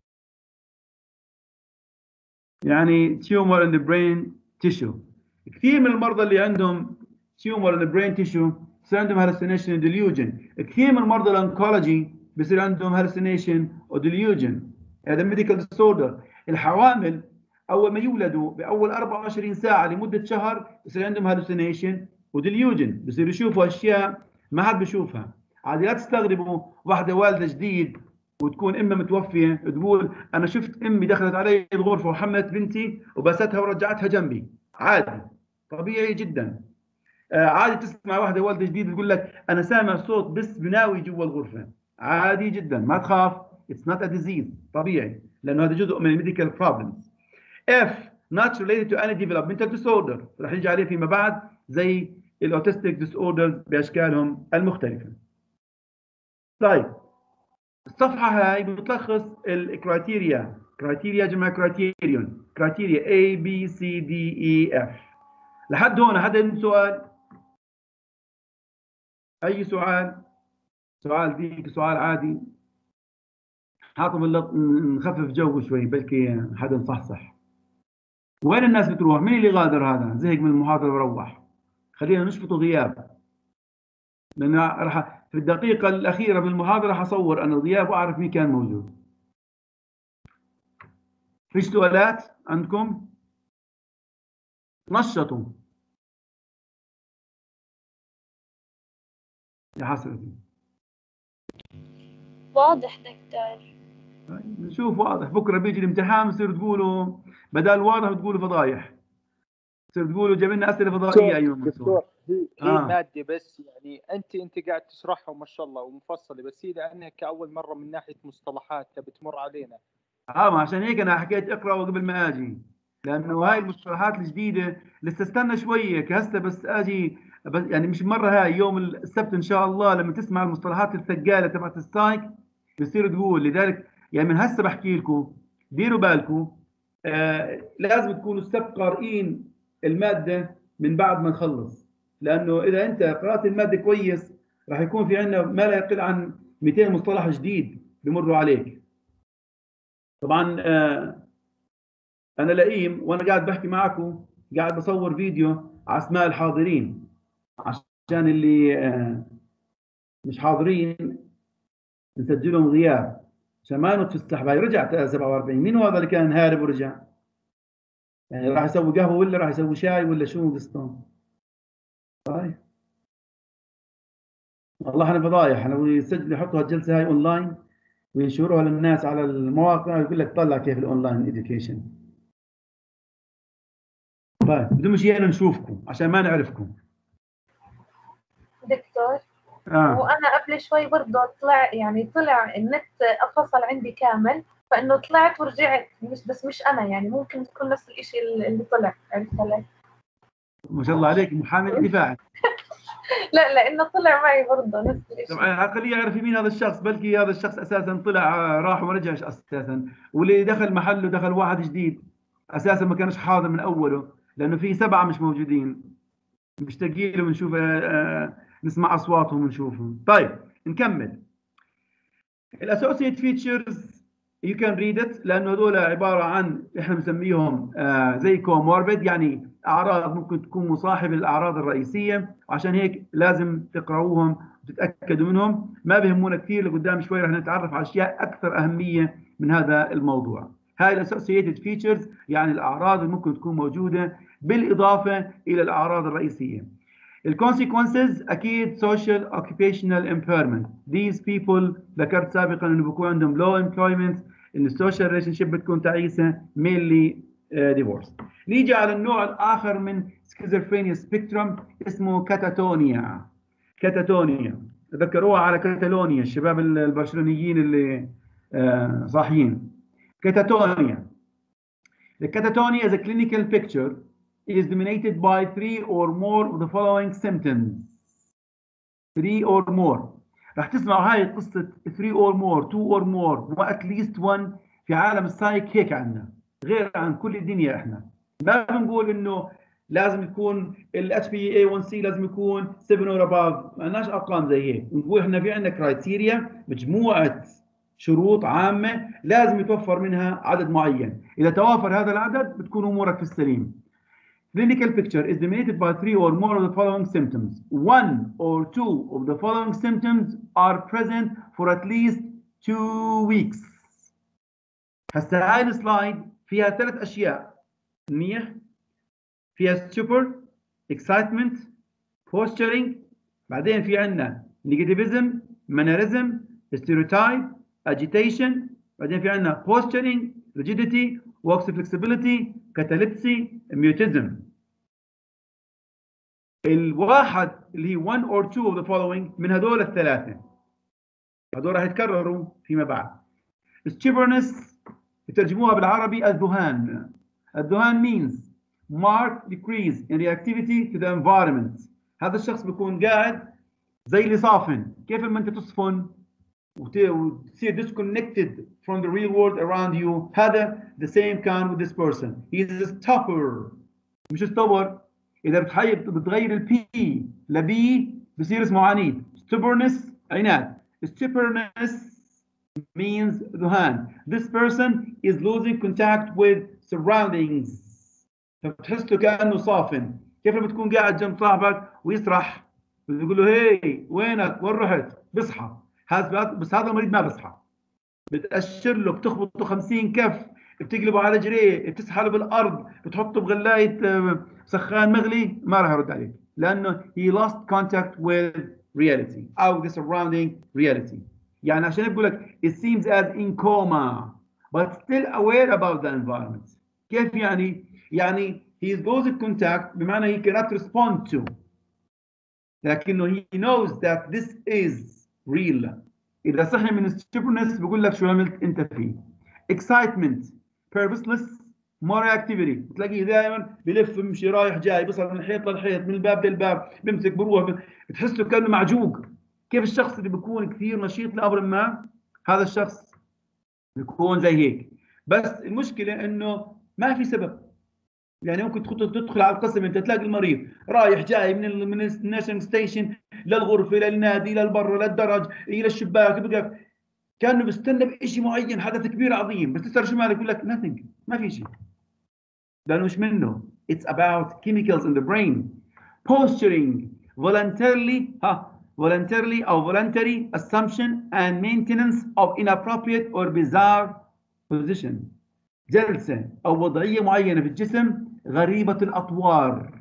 يعني tumor in the brain tissue. كثير من المرضى اللي عندهم tumor in the brain tissue بصير عندهم hallucination and delusion. كثير من مرضى الانكولوجي بصير عندهم hallucination و delusion. هذا medical disorder. الحوامل اول ما يولدوا باول أربعة وعشرين ساعه لمده شهر بصير عندهم hallucination و delusion، بصيروا يشوفوا اشياء ما حد بيشوفها. عادي لا تستغربوا واحده والده جديد وتكون امها متوفيه تقول انا شفت امي دخلت علي الغرفه وحملت بنتي وبستها ورجعتها جنبي، عادي طبيعي جدا. آه عادي تسمع واحده والده جديده تقول لك انا سامع صوت بس بناوي جوا الغرفه، عادي جدا ما تخاف، اتس نوت ا ديزيز، طبيعي لانه هذا جزء من الميديكال بروبلمز. F not related to any developmental disorder. راح يجي عليه فيما بعد زي الاوتستيك ديس اوردرز باشكالهم المختلفه. طيب الصفحه هاي بتلخص الكرايتيريا، كرايتيريا جمع كرايتيريون، كرايتيريا A B C D E F. لحد هون حدا عنده سؤال؟ اي سؤال؟ سؤال ديك سؤال عادي؟ حاطب نخفف جو شوي بلكي حدا نصحصح. وين الناس بتروح؟ مين اللي غادر هذا؟ زهق من المحاضرة وروح. خلينا نشفطه غياب. لأن راح في الدقيقة الأخيرة من المحاضرة حصور أنا غياب وأعرف مين كان موجود. فيش سؤالات عندكم؟ نشطوا. يا حسرتي. واضح دكتور. نشوف واضح. بكرة بيجي الامتحان بصير تقولوا بدل واضح بتقولوا فضايح. بصير تقولوا جاب لنا أسئلة فضائية أيوة دكتور. هي هي آه. مادة بس يعني أنت أنت قاعد تشرحها ما شاء الله ومفصلة، بس هي لأنها كأول مرة من ناحية مصطلحات بتمر علينا. اه ما عشان هيك انا حكيت اقرا قبل ما اجي، لانه هاي المصطلحات الجديده لسه استنى شويه هسه بس اجي بس يعني مش مره هاي يوم السبت ان شاء الله لما تسمع المصطلحات الثقاله تبعت السايك بصير تقول. لذلك يعني من هسه بحكي لكم ديروا بالكم آه لازم تكونوا السبت قارئين الماده من بعد ما نخلص، لانه اذا انت قرات الماده كويس راح يكون في عندنا ما لا يقل عن مئتين مصطلح جديد بمروا عليك. طبعا آه انا لئيم وانا قاعد بحكي معكم قاعد بصور فيديو على اسماء الحاضرين عشان اللي آه مش حاضرين نسجلهم غياب عشان ما نطفي السحب. هاي رجع سبعة وأربعين. مين هو هذا اللي كان هارب ورجع؟ يعني راح يسوي قهوه ولا راح يسوي شاي ولا شو قصته؟ طيب والله احنا فضايح. لو يسجلوا يحطوا هالجلسه هاي اونلاين وينشروها للناس على المواقع يقول لك طلع كيف الاونلاين اديوكيشن. طيب بدهم مشينا نشوفكم عشان ما نعرفكم. دكتور آه. وانا قبل شوي برضه طلع يعني طلع النت فصل عندي كامل، فانه طلعت ورجعت مش بس مش انا يعني ممكن تكون نفس الشيء اللي طلع. عرفت علي؟ ما شاء الله عليك محامي دفاع. لا لانه طلع معي برضه نفس الشيء. طبعا خليه يعرف مين هذا الشخص، بلكي هذا الشخص اساسا طلع راح ورجعش اساسا، واللي دخل محله دخل واحد جديد اساسا ما كانش حاضر من اوله، لانه في سبعه مش موجودين مشتاقين له ونشوف آه نسمع اصواتهم ونشوفهم. طيب نكمل. الاسوسييت فيتشرز يو كان ريد ات لانه هذول عباره عن احنا بنسميهم آه زي كوموربيد، يعني اعراض ممكن تكون مصاحبه للاعراض الرئيسيه، وعشان هيك لازم تقراوهم وتتاكدوا منهم. ما بهمونا كثير، لقدام شوي رح نتعرف على اشياء اكثر اهميه من هذا الموضوع. هاي الاسوسييتد فيتشرز يعني الاعراض اللي ممكن تكون موجوده بالاضافه الى الاعراض الرئيسيه. الكونسيكونسز اكيد social occupational impairment. These people ذكرت سابقا انه بيكون عندهم low employment، ان السوشيال ريليشن شيب بتكون تعيسه mainly divorce. نيجي على النوع الاخر من schizophrenia spectrum اسمه كاتاتونيا. كاتاتونيا تذكروها على كاتالونيا الشباب البرشلونيين اللي صاحيين. كاتاتونيا. The catatonia is a clinical picture. It is dominated by three or more of the following symptoms. Three or more. راح تسمعوا هاي قصة three or more, two or more, و at least one في عالم السايك هيك عندنا، غير عن كل الدنيا احنا. ما بنقول انه لازم يكون ال إتش بي إيه وان سي لازم يكون seven or above، ما لناش ارقام زي هيك. نقول احنا في عندنا كرايتيريا، مجموعة شروط عامة لازم يتوفر منها عدد معين. إذا توافر هذا العدد بتكون أمورك في السليم. Clinical picture is dominated by three or more of the following symptoms. One or two of the following symptoms are present for at least two weeks. هسه هاي السلايد فيها ثلاث أشياء منيح. فيها stupor, excitement, posturing، بعدين في عندنا negativism, mannerism, stereotype, agitation، بعدين في عندنا posturing, rigidity, walks flexibility, catalepsy, mutism. الواحد اللي هي one or two of the following من هذول الثلاثة، هذول راح يتكرروا فيما بعد. stubbornness يترجموها بالعربي الذهان. الذهان means marked decrease in reactivity to the environment. هذا الشخص بيكون قاعد زي اللي صافن. كيف لما انت تصفن وتصير disconnected from the real world around you؟ هذا the same kind with this person. He is a stopper. مش stopper. إذا بتحيب بتغير البي لبي بصير اسمه عنيد. stubbornness عناد. stubbornness means ذهان. This person is losing contact with surroundings. فبتحس له كأنه صافن. كيف لما تكون قاعد جنب صاحبك ويسرح بتقول له هي وينك وين رحت؟ بصحى. هذا بس هذا المريض ما بصحى. بتأشر له، بتخبطه خمسين كف، بتقلبه على رجليه، بتسحله بالارض، بتحطه بغلايه سخان مغلي، ما راح يرد عليك لانه he lost contact with reality او the surrounding reality. يعني عشان بقول لك it seems as in coma but still aware about the environment. كيف يعني؟ يعني he is losing contact بمعنى he cannot respond to، لكنه he knows that this is real. إذا صحي من stubbornness بقول لك شو عملت أنت فيه. excitement purposeless moral activity، بتلاقيه دائما بلف بيمشي رايح جاي، بيصل من الحيط للحيط، من الباب للباب، بيمسك بروح، بتحسه كأنه معجوق. كيف الشخص اللي بيكون كثير نشيط لأمر ما؟ هذا الشخص بيكون زي هيك. بس المشكلة إنه ما في سبب. يعني ممكن تدخل على القسم انت تلاقي المريض رايح جاي من من الناشونال ستيشن للغرفه للنادي للبر للدرج الى الشباك، بقى كانه بيستنى بشيء معين، حدث كبير عظيم، بس تسال شو مالك يقول لك nothing، ما في شيء، لانه مش منه. It's about chemicals in the brain. Posturing voluntarily ها voluntarily او voluntary assumption and maintenance of inappropriate or bizarre position. جلسة أو وضعية معينة في الجسم غريبة الأطوار.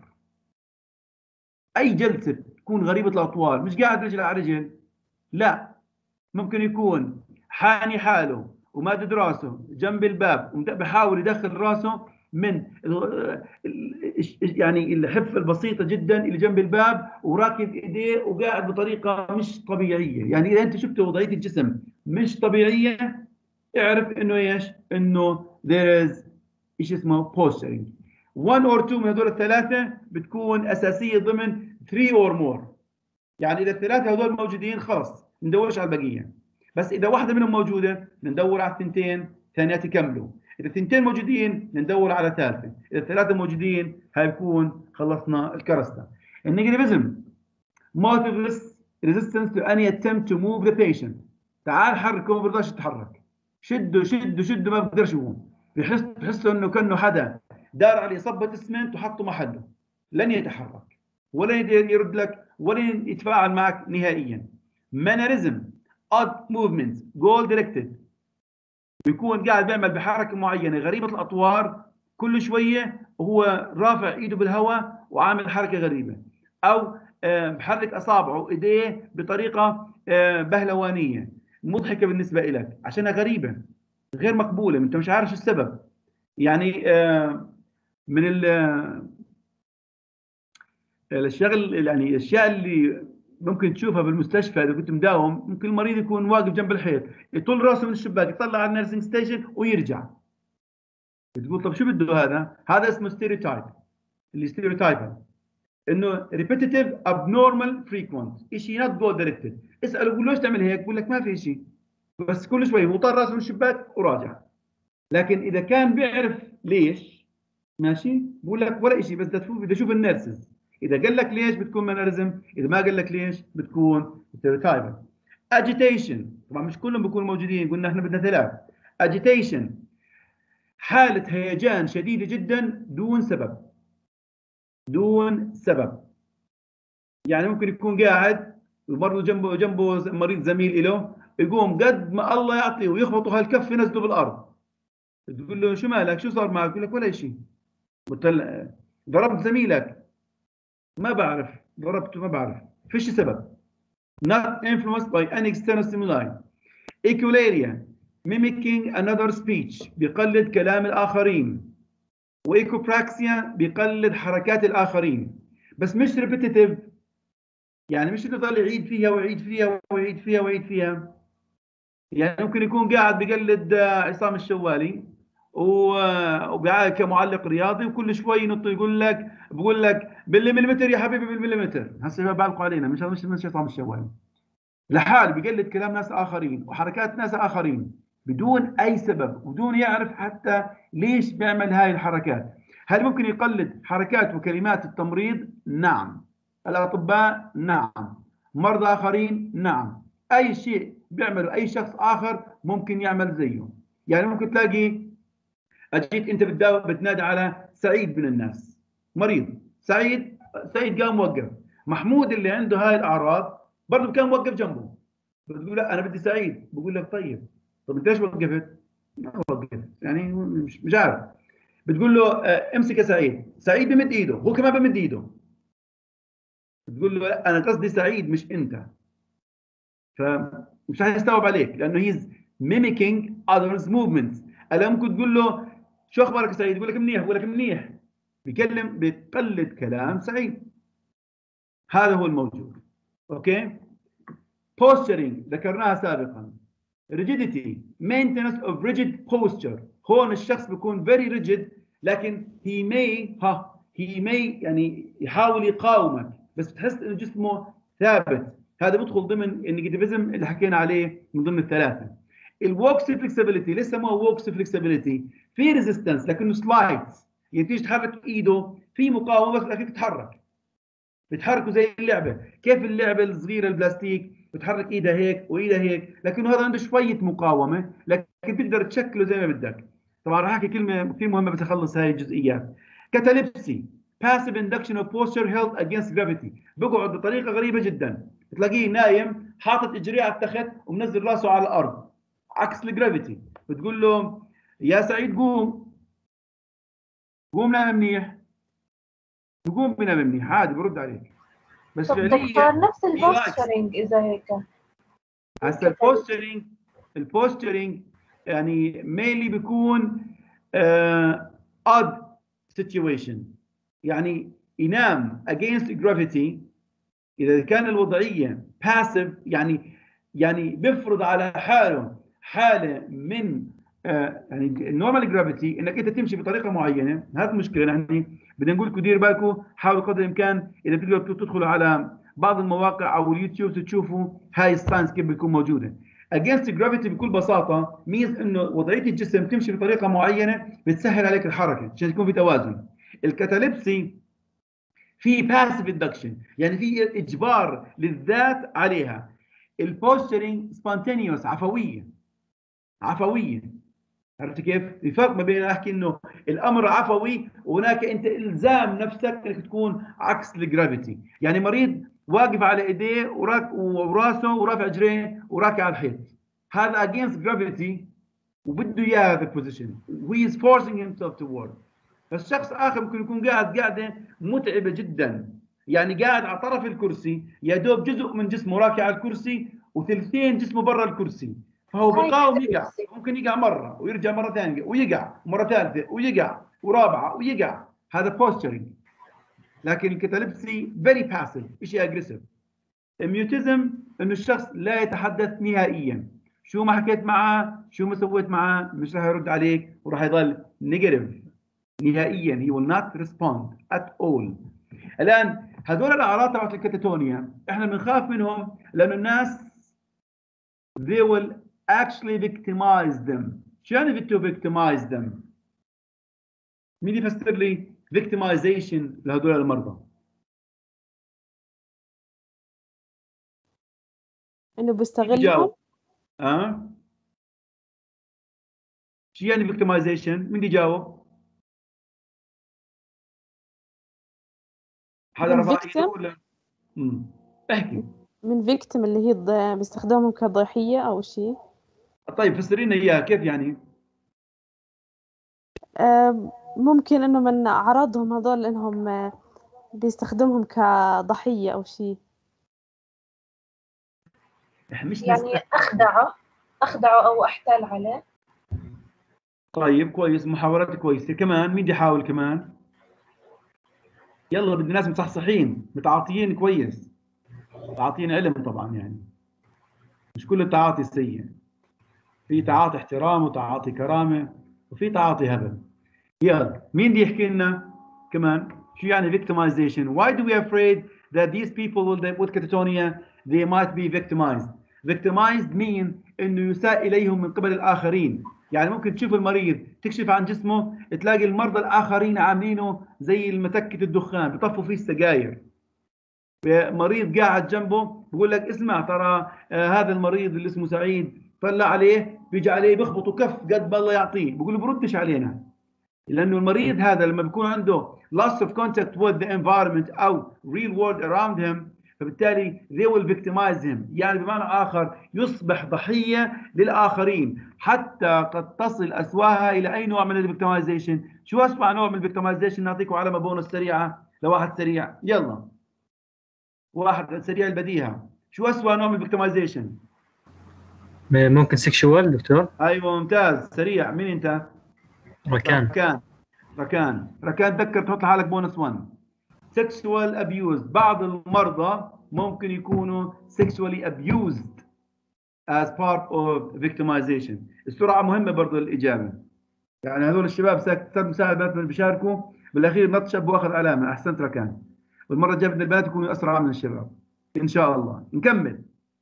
أي جلسة تكون غريبة الأطوار، مش قاعد رجل على رجل، لا، ممكن يكون حاني حاله ومادد راسه جنب الباب وبحاول يدخل راسه من يعني الحفة البسيطة جدا اللي جنب الباب وراكب ايديه وقاعد بطريقة مش طبيعية. يعني إذا أنت شفت وضعية الجسم مش طبيعية اعرف إنه إيش؟ إنه there is إيش اسمه posturing. one or two من هذول الثلاثة بتكون أساسية ضمن three or more. يعني إذا الثلاثة هذول موجودين خلاص ندورش على البقية، بس إذا واحدة منهم موجودة ندور على الثنتين ثانيات يكملوا، إذا الثنتين موجودين ندور على ثالثة، إذا الثلاثة موجودين هيكون خلصنا الكرستة. النيجاتيفيزم motiveless resistance to any attempt to move the patient. تعال حركه ما برضاش يتحرك، شده شده شده ما بقدرش يقوم، بحس بحسه انه كانه حدا دار عليه صبة اسمنت وحطه محله، لن يتحرك ولا يرد لك ولا يتفاعل معك نهائيا. mannerism odd movements goal directed، بيكون قاعد بيعمل بحركه معينه غريبه الاطوار، كل شويه وهو رافع ايده بالهواء وعامل حركه غريبه، او بحرك اصابعه ايديه بطريقه بهلوانيه مضحكه بالنسبه لك عشانها غريبه غير مقبوله، انت مش عارف شو السبب. يعني من الشغل يعني الاشياء اللي ممكن تشوفها بالمستشفى اذا كنت مداوم، ممكن المريض يكون واقف جنب الحيط يطل راسه من الشباك يطلع على النيرسينج ستيشن ويرجع، تقول طب شو بده هذا؟ هذا اسمه ستيريوتايب. الستيريوتايب انه repetitive abnormal frequent شيء not goal directed. اساله قول له ليش تعمل هيك؟ بقول لك ما في شيء، بس كل شوي هو طار راسه من الشباك وراجع. لكن اذا كان بيعرف ليش ماشي بقول لك ولا شيء، بس بدي اشوف النيرسز، اذا قال لك ليش بتكون مانرزم، اذا ما قال لك ليش بتكون ستيريوتايب. agitation طبعا مش كلهم بيكونوا موجودين، قلنا احنا بدنا ثلاث. agitation حالة هيجان شديدة جدا دون سبب، دون سبب. يعني ممكن يكون قاعد وبرضه جنبه جنبه مريض زميل له، يقوم قد ما الله يعطيه ويخبطه هالكف ينزله بالارض، تقول له شو مالك؟ شو صار معك؟ يقول لك ولا شيء. ضربت زميلك؟ ما بعرف، ضربته ما بعرف، فيش سبب. not influenced by any external stimuli. Echolalia mimicking another speech بيقلد كلام الآخرين. وإيكوبراكسيا بيقلد حركات الآخرين، بس مش repetitive، يعني مش يضل يعيد فيها ويعيد فيها ويعيد فيها ويعيد فيها. يعني ممكن يكون قاعد بيقلد عصام الشوالي وبيعاد كمعلق رياضي، وكل شوي ينط يقول لك بقول لك بالمليمتر يا حبيبي بالمليمتر. هسه بعلقوا علينا مش مش مش شيطان الشوال لحال بيقلد كلام ناس اخرين وحركات ناس اخرين بدون اي سبب وبدون يعرف حتى ليش بيعمل هاي الحركات. هل ممكن يقلد حركات وكلمات التمريض؟ نعم. الاطباء؟ نعم. مرضى اخرين؟ نعم. اي شيء بيعمله اي شخص اخر ممكن يعمل زيه. يعني ممكن تلاقي اجيت انت بتنادي على سعيد من الناس مريض، سعيد سعيد قام وقف، محمود اللي عنده هاي الاعراض برضه كان موقف جنبه، بتقول لا انا بدي سعيد، بقول لك طيب طب انت ليش وقفت؟ ما وقفت يعني مش مش عارف. بتقول له اه امسك يا سعيد، سعيد بمد ايده، هو كمان بمد ايده، بتقول له لا انا قصدي سعيد مش انت، فمش هيستوعب عليك لانه هيز mimicking others movements. الا ممكن تقول له شو اخبارك يا سعيد؟ يقول لك منيح، بقول لك منيح، بيكلم بيقلد كلام سعيد. هذا هو الموجود. اوكي. posturing ذكرناها سابقا. rigidity maintenance of rigid posture. هون الشخص بيكون very rigid لكن he may ها he may يعني يحاول يقاومك بس بتحس انه جسمه ثابت. هذا بيدخل ضمن النيجاتيفيزم اللي حكينا عليه من ضمن الثلاثه. الووكس فلكسبيليتي لسه ما هو ووكس فلكسبيليتي، في ريزيستنس لكنه سلايد، يعني تيجي تحرك ايده في مقاومه بس لكن تتحرك، بتحركه زي اللعبه، كيف اللعبه الصغيره البلاستيك بتحرك ايدها هيك وايدها هيك، لكنه هذا عنده شويه مقاومه لكن بتقدر تشكله زي ما بدك. طبعا راح احكي كلمه كثير مهمه بس اخلص هاي الجزئيات. كاتاليبسي passive induction of posture held against gravity. بقعد بطريقه غريبه جدا، بتلاقيه نايم حاطط اجريه على التخت ومنزل راسه على الارض عكس الجرافيتي. بتقول له يا سعيد قوم قوم نام منيح، يقوم بنام منيح عادي برد عليك. بس طب فعليا دكتور نفس البوسترنج اذا هيك هسه البوسترنج البوسترنج يعني مينلي بيكون odd situation، يعني ينام against gravity. اذا كان الوضعيه passive يعني يعني بيفرض على حاله حاله من آه يعني النورمال جرافيتي انك انت تمشي بطريقه معينه. هذا المشكله. يعني بدنا نقول لكم دير بالكم، حاولوا قدر الامكان اذا بتقدروا تدخلوا على بعض المواقع او اليوتيوب تشوفوا هاي الساينس كيف بتكون موجوده. against gravity بكل بساطه ميز انه وضعيه الجسم تمشي بطريقه معينه بتسهل عليك الحركه عشان يكون في توازن. الكاتاليبسي في باسيف اندكشن يعني في اجبار للذات عليها. البوسترنج سبونتينيوس عفويه عفويه. عرفت كيف؟ في فرق ما بين احكي انه الامر عفوي وهناك انت الزام نفسك انك تكون عكس الجرافيتي. يعني مريض واقف على ايديه وراك وراسه ورافع اجريه وراكع على الحيط، هذا against gravity وبده اياه هذا البوزيشن وهي is forcing himself to work. بس شخص اخر ممكن يكون قاعد قاعده متعبه جدا، يعني قاعد على طرف الكرسي يا دوب جزء من جسمه راكع على الكرسي وثلثين جسمه برا الكرسي، فهو بيقاوم يقع، ممكن يقع مره ويرجع مره ثانيه ويقع مره ثالثه ويقع ورابعه ويقع. هذا بوسترنج. لكن الكتاليبسي فيري باسيف، شيء اجريسيف. الميوتيزم انه الشخص لا يتحدث نهائيا، شو ما حكيت معاه شو ما سويت معاه مش راح يرد عليك وراح يضل نيجاتيف نهائيا. he will not respond at all. الان هذول الاعراض تبعت الكاتاتونيا احنا بنخاف منهم لانه الناس they will actually victimize them. شو يعني to victimize them؟ مين يفسر لي victimization لهذول المرضى؟ انه بيستغلهم. اه شو يعني victimization؟ مين يجاوب؟ هذا رفع ايده ولا؟ امم احكي. من فيكتيم اللي هي الض... بيستخدمهم كضحية او شيء. طيب فسري لنا اياها كيف يعني؟ آه ممكن انه من اعراضهم هذول انهم آه بيستخدمهم كضحية او شيء. مش يعني اخدعه اخدعه او احتال عليه. طيب كويس، محاولات كويسه. كمان مين بده يحاول كمان؟ يلا بدنا ناس مصحصحين متعاطيين كويس، متعاطيين علم طبعا، يعني مش كل التعاطي سيء، في تعاطي احترام وتعاطي كرامه وفي تعاطي هبل. يلا مين بده يحكي لنا كمان شو يعني victimization? Why do we afraid that these people with, with catatonia they might be victimized? Victimized mean انه يساء اليهم من قبل الاخرين. يعني ممكن تشوف المريض تكشف عن جسمه تلاقي المرضى الاخرين عاملينه زي المتكة الدخان بطفوا فيه السجاير. مريض قاعد جنبه بقول لك اسمع ترى آه هذا المريض اللي اسمه سعيد طلع عليه بيجي عليه بيخبطوا كف قد ما الله يعطيه، بقول بردش علينا. لانه المريض هذا لما بيكون عنده loss of contact with the environment او real world around him فبالتالي they will victimize him، يعني بمعنى اخر يصبح ضحيه للاخرين حتى قد تصل اسواها الى اي نوع من الفيكتمايزيشن. شو اسوأ نوع من الفيكتمايزيشن؟ نعطيكم علامه بونص سريعه لواحد سريع. يلا واحد سريع البديهه. شو اسوأ نوع من الفيكتمايزيشن؟ ممكن سكشوال دكتور. ايوه ممتاز سريع. مين انت؟ ركان. ركان ركان ركان تذكر تحط لحالك بونص واحد. sexual abuse. بعض المرضى ممكن يكونوا sexually abused as part of victimization. السرعة مهمة برضو للإجابة. يعني هذول الشباب ست مساعد بنات اللي بيشاركوا بالأخير نط شاب وأخذ علامة. أحسنت ركان. والمرة الجاية بدنا البنات يكونوا أسرع من الشباب إن شاء الله. نكمل.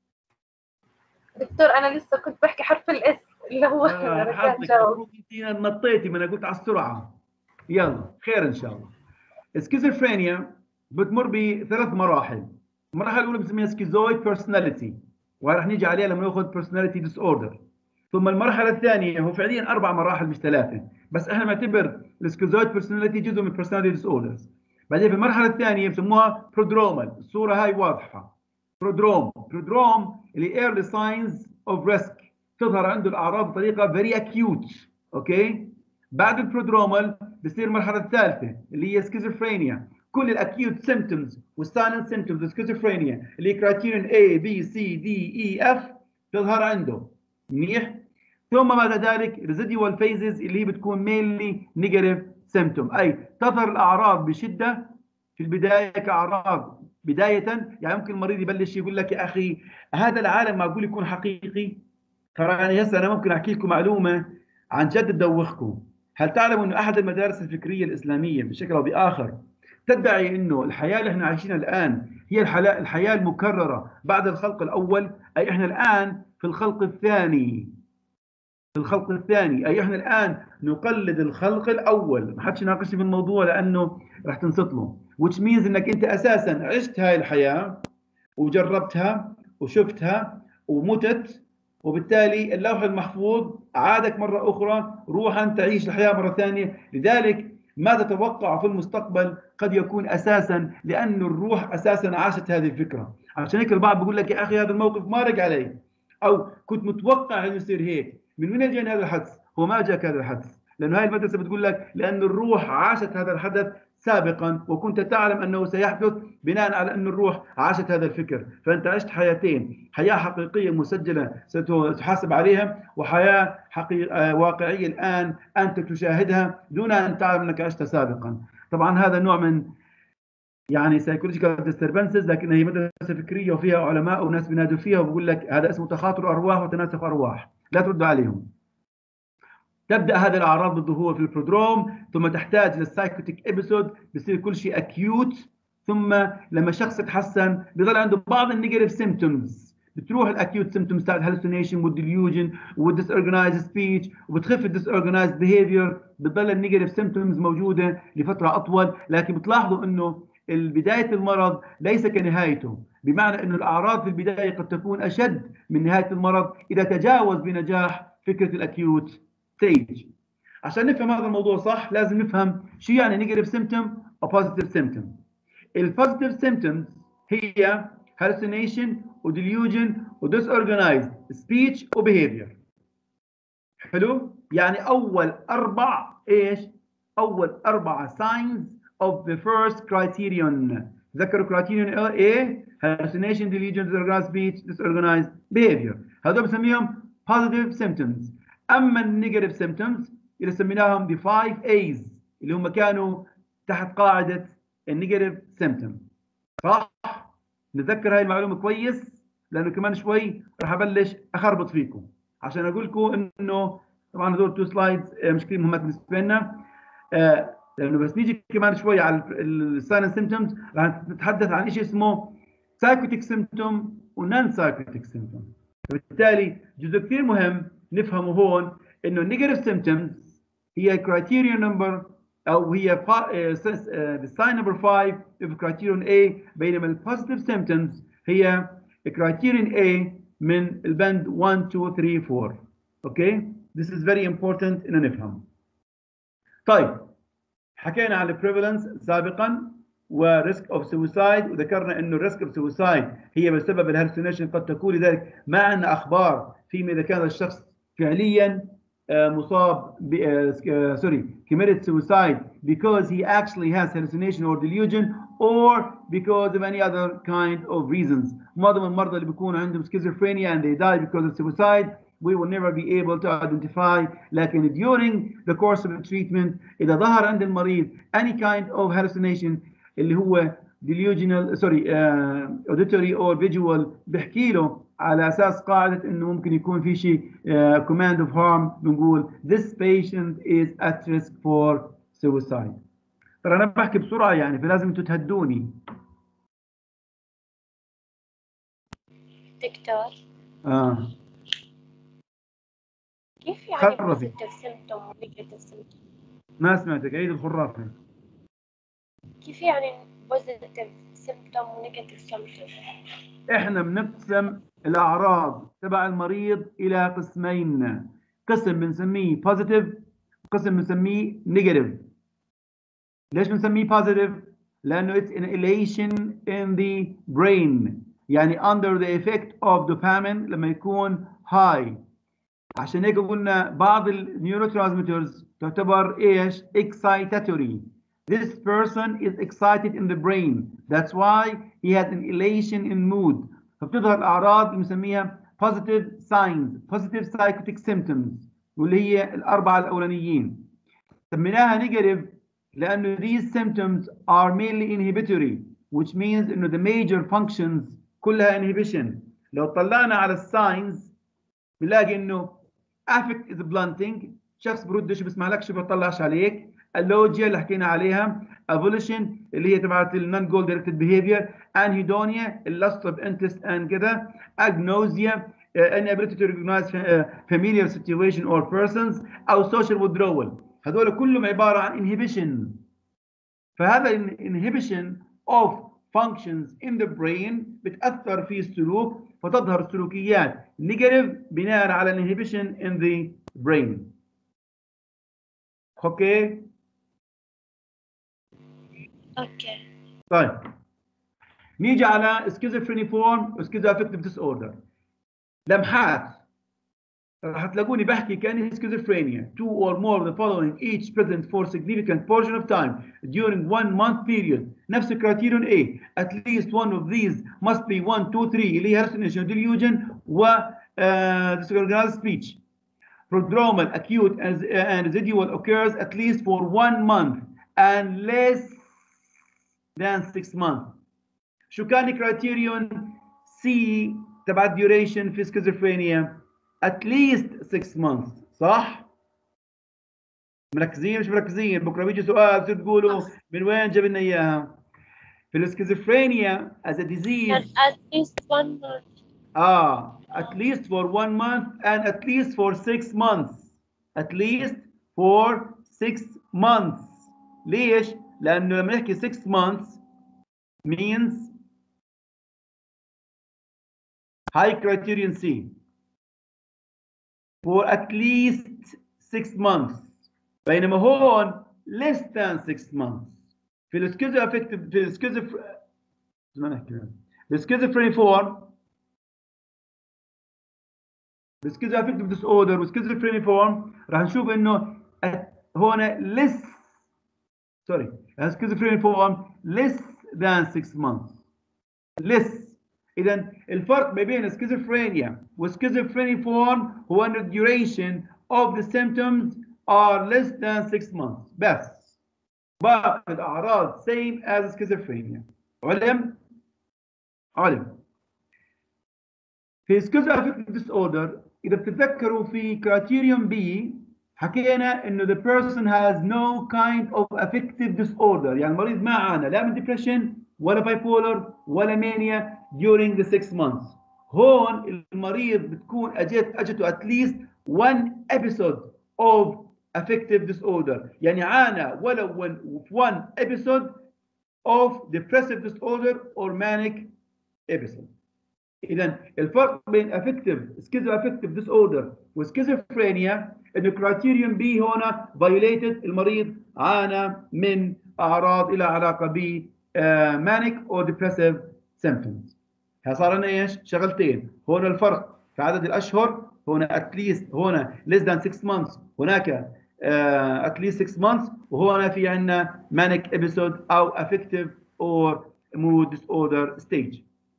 دكتور أنا لسه كنت بحكي حرف الإس اللي هو آه ركان جاوب. انت نطيتي ما انا قلت على السرعه. يلا خير ان شاء الله. السكيزوفرينيا بتمر بثلاث مراحل. المرحله الاولى بنسميها سكيزويد بيرسوناليتي وهي رح نيجي عليها لما ناخذ بيرسوناليتي ديس اوردر. ثم المرحله الثانيه هو فعليا اربع مراحل مش ثلاثه بس احنا بنعتبر السكيزويد بيرسوناليتي جزء من بيرسوناليتي ديس اوردرز. بعدين في المرحله الثانيه بسموها برودرومال. الصوره هاي واضحه. برودروم برودروم اللي ايرلي ساينز اوف ريسك تظهر عنده الاعراض بطريقه فيري اكيوت. اوكي بعد البرودرومال بصير المرحله الثالثه اللي هي سكيزوفرينيا. كل الاكيوت سيمبتومز والسايلنت سيمبتومز السكيزوفرينيا اللي كرايتيريون A B C D E F تظهر عنده. منيح. ثم بعد ذلك ريزيديوال فيزز اللي هي بتكون مينلي نيجاتيف سيمبتوم اي تظهر الاعراض بشده في البدايه كاعراض بدايه. يعني ممكن المريض يبلش يقول لك يا اخي هذا العالم معقول يكون حقيقي؟ ترى يعني هسه انا ممكن احكي لكم معلومه عن جد تدوخكم. هل تعلموا انه احد المدارس الفكريه الاسلاميه بشكل او باخر تدعي انه الحياه اللي احنا عايشينها الان هي الحياه الحياه المكرره بعد الخلق الاول؟ اي احنا الان في الخلق الثاني. في الخلق الثاني اي احنا الان نقلد الخلق الاول. ما حدش يناقشني في الموضوع لانه رح تنصت له. which means انك انت اساسا عشت هاي الحياه وجربتها وشفتها ومتت وبالتالي اللوح المحفوظ عادك مرة أخرى روحا تعيش الحياة مرة ثانية. لذلك ما تتوقع في المستقبل قد يكون أساسا لأن الروح أساسا عاشت هذه الفكرة. عشان هيك البعض بيقول لك يا أخي هذا الموقف ما رق علي أو كنت متوقع أنه يصير هيك. من وين جاء هذا الحدث؟ هو ما جاك هذا الحدث لأنه هاي المدرسة بتقول لك لأن الروح عاشت هذا الحدث سابقا وكنت تعلم أنه سيحدث بناء على أن الروح عاشت هذا الفكر. فأنت عشت حياتين. حياة حقيقية مسجلة ستحاسب عليها وحياة حقيقة واقعية الآن أنت تشاهدها دون أن تعلم أنك عشتها سابقا. طبعا هذا نوع من يعني psychological disturbances لكن هي مدرسة فكرية وفيها علماء وناس بينادوا فيها وبقول لك هذا اسمه تخاطر أرواح وتناسخ أرواح. لا تردوا عليهم. تبدأ هذه الأعراض بالظهور في البرودروم ثم تحتاج للسايكوتيك ابيسود بصير كل شيء أكيوت ثم لما شخص يتحسن بيضل عنده بعض النيجاتيف سيمبتومز بتروح الاكيوت سيمبتومز تاعت هالوسينيشن والديليوجن والديسورجنايزد سبيتش وبتخف الديسورجنايزد بيهيفير. بتضل النيجاتيف سيمبتومز موجودة لفترة أطول لكن بتلاحظوا إنه بداية المرض ليس كنهايته. بمعنى إنه الأعراض في البداية قد تكون أشد من نهاية المرض إذا تجاوز بنجاح فكرة الأكيوت ستيج. عشان نفهم هذا الموضوع صح لازم نفهم شو يعني نيجاتيف سيمبتوم و بوزيتيف سيمبتوم. البوزيتيف سيمبتومز هي hallucination وديليوجن وديسورجنايزد سبيتش وبيهيفير. حلو؟ يعني أول أربع إيش؟ أول أربع signs of the first criterion. تذكروا criterion A hallucination delusion disorganized speech disorganized behavior. هذول بنسميهم positive symptoms. أما النيجاتيف symptoms اللي سميناهم the five A's اللي هم كانوا تحت قاعدة النيجاتيف symptom. صح؟ نتذكر هاي المعلومة كويس لأنه كمان شوي راح أبلش أخربط فيكم عشان أقول لكم إنه طبعا هذول تو سلايدز مش كثير مهمات بالنسبه لنا، آه لانه بس نيجي كمان شوي على الساين سيمبتومز رح نتحدث عن شيء اسمه سايكوتيك سيمبتوم ونون سايكوتيك سيمبتوم. فبالتالي جزء كثير مهم نفهمه هون انه النيجاتيف سيمبتومز هي كرايتيريا نمبر او هي الساين نمبر خمسة في كرايتيريون A، بينما البوزيتيف سيمبتومز هي كرايتيريون A من البند واحد اثنين ثلاثة أربعة. اوكي؟ This is very important انه نفهم. طيب حكينا عن البريفالنس سابقا وريسك اوف سويسايد، وذكرنا انه الريسك اوف سويسايد هي بسبب الهلوسينيشن، قد تكون لذلك ما عندنا اخبار فيما اذا كان الشخص فعليا مصاب ب سوري committed suicide because he actually has hallucination or delusion or because of any other kind of reasons. معظم المرضى اللي بيكونوا عندهم schizophrenia and they die because of suicide we will never be able to identify. لكن during the course of the treatment إذا ظهر عند المريض any kind of hallucination اللي هو delusional sorry uh, auditory or visual بحكي له على أساس قاعدة إنه ممكن يكون في شيء uh, command of harm، بنقول this patient is at risk for suicide. ترى أنا بحكي بسرعة يعني فلازم أنتوا تهدوني. دكتور آه كيف يعني خرفي positive symptom و negative symptom؟ ما سمعتك، عيد الخرافة. كيف يعني positive symptom و negative symptom؟ احنا بنقسم الاعراض تبع المريض الى قسمين، قسم بنسميه positive وقسم بنسميه negative. ليش بنسميه positive؟ لانه it's an elation in the brain، يعني under the effect of dopamine لما يكون high. عشان هيك قلنا بعض النيوروترانسميترز تعتبر ايش؟ excitatory. This person is excited in the brain. That's why he has an elation in mood. فبتظهر الأعراض اللي بنسميها positive signs, positive psychotic symptoms، واللي هي الأربعة الأولانيين. سميناها negative لأنه these symptoms are mainly inhibitory, which means إنه the major functions كلها inhibition. لو طلعنا على الساينز بنلاقي إنه affect is blunting، شخص بردش بسمعلكش بيطلعش عليك. اللوجيا اللي حكينا عليها، evolution اللي هي تبعت النون جول دايركتد بيهيفير، انهيدونيا اللست اوف انترست اند كده، agnosia inability to recognize familiar situation or persons، او social withdrawal. هذول كلهم عباره عن inhibition. فهذا inhibition of functions in the brain بتاثر في السلوك، فتظهر سلوكيات نيجاتيف بناء على inhibition in the brain. اوكي؟ اوكي. طيب نيجي على schizophreniform وschizoaffective disorder. لمحات راح تلاقوني بحكي كأني schizophrenia. Two or more of the following each present for significant portion of time during one month period. نفس criterion A. At least one of these must be one, two, three اللي هي hallucination, delusion و uh, disorganized speech. Prodromal, acute and, and residual occurs at least for one month and less than six months. شو كان criterion C تبع duration في schizophrenia؟ at least six months. صح؟ مركزين مش مركزين؟ بكره بيجي سؤال بتصير تقولوا من وين جاب لنا اياها؟ في السكيزوفرينيا as a disease at least one month. اه at least for one month and at least for six months. at least for six months. ليش؟ لأنه لما نحكي six months means high criterion C for at least six months، بينما هون less than six months. في السكيزو افكتيف في السكيزو ما نحكي السكيزوفرينيفورم السكيزو افكتيف ديس اوردر والسكيزوفرينيفورم راح نشوف انه هون less sorry السكيزوفرينيفورم less than six months. less. إذا الفرق ما بين السكيزوفرينيا والسكيزوفرينيفورم هو أن the duration of the symptoms are less than six months بس. باقي الأعراض same as schizophrenia. علم؟ علم. في schizoaffective disorder إذا بتتذكروا في criterion B حكينا انه the person has no kind of affective disorder، يعني المريض ما عانى لا من depression ولا bipolar ولا mania during the six months. هون المريض بتكون اجت اجته at least one episode of affective disorder، يعني عانى ولو one episode of depressive disorder or manic episode. إذا الفرق بين affective schizoaffective disorder وسكيزوفرينيا إنه criterion B هنا violated، المريض عانى من أعراض إلى علاقة ب uh, manic or depressive symptoms. صار لنا إيش؟ شغلتين، هنا الفرق في عدد الأشهر، هنا at least هنا less than six months، هناك uh, at least six months، وهنا في عندنا manic episode أو affective or mood disorder stage.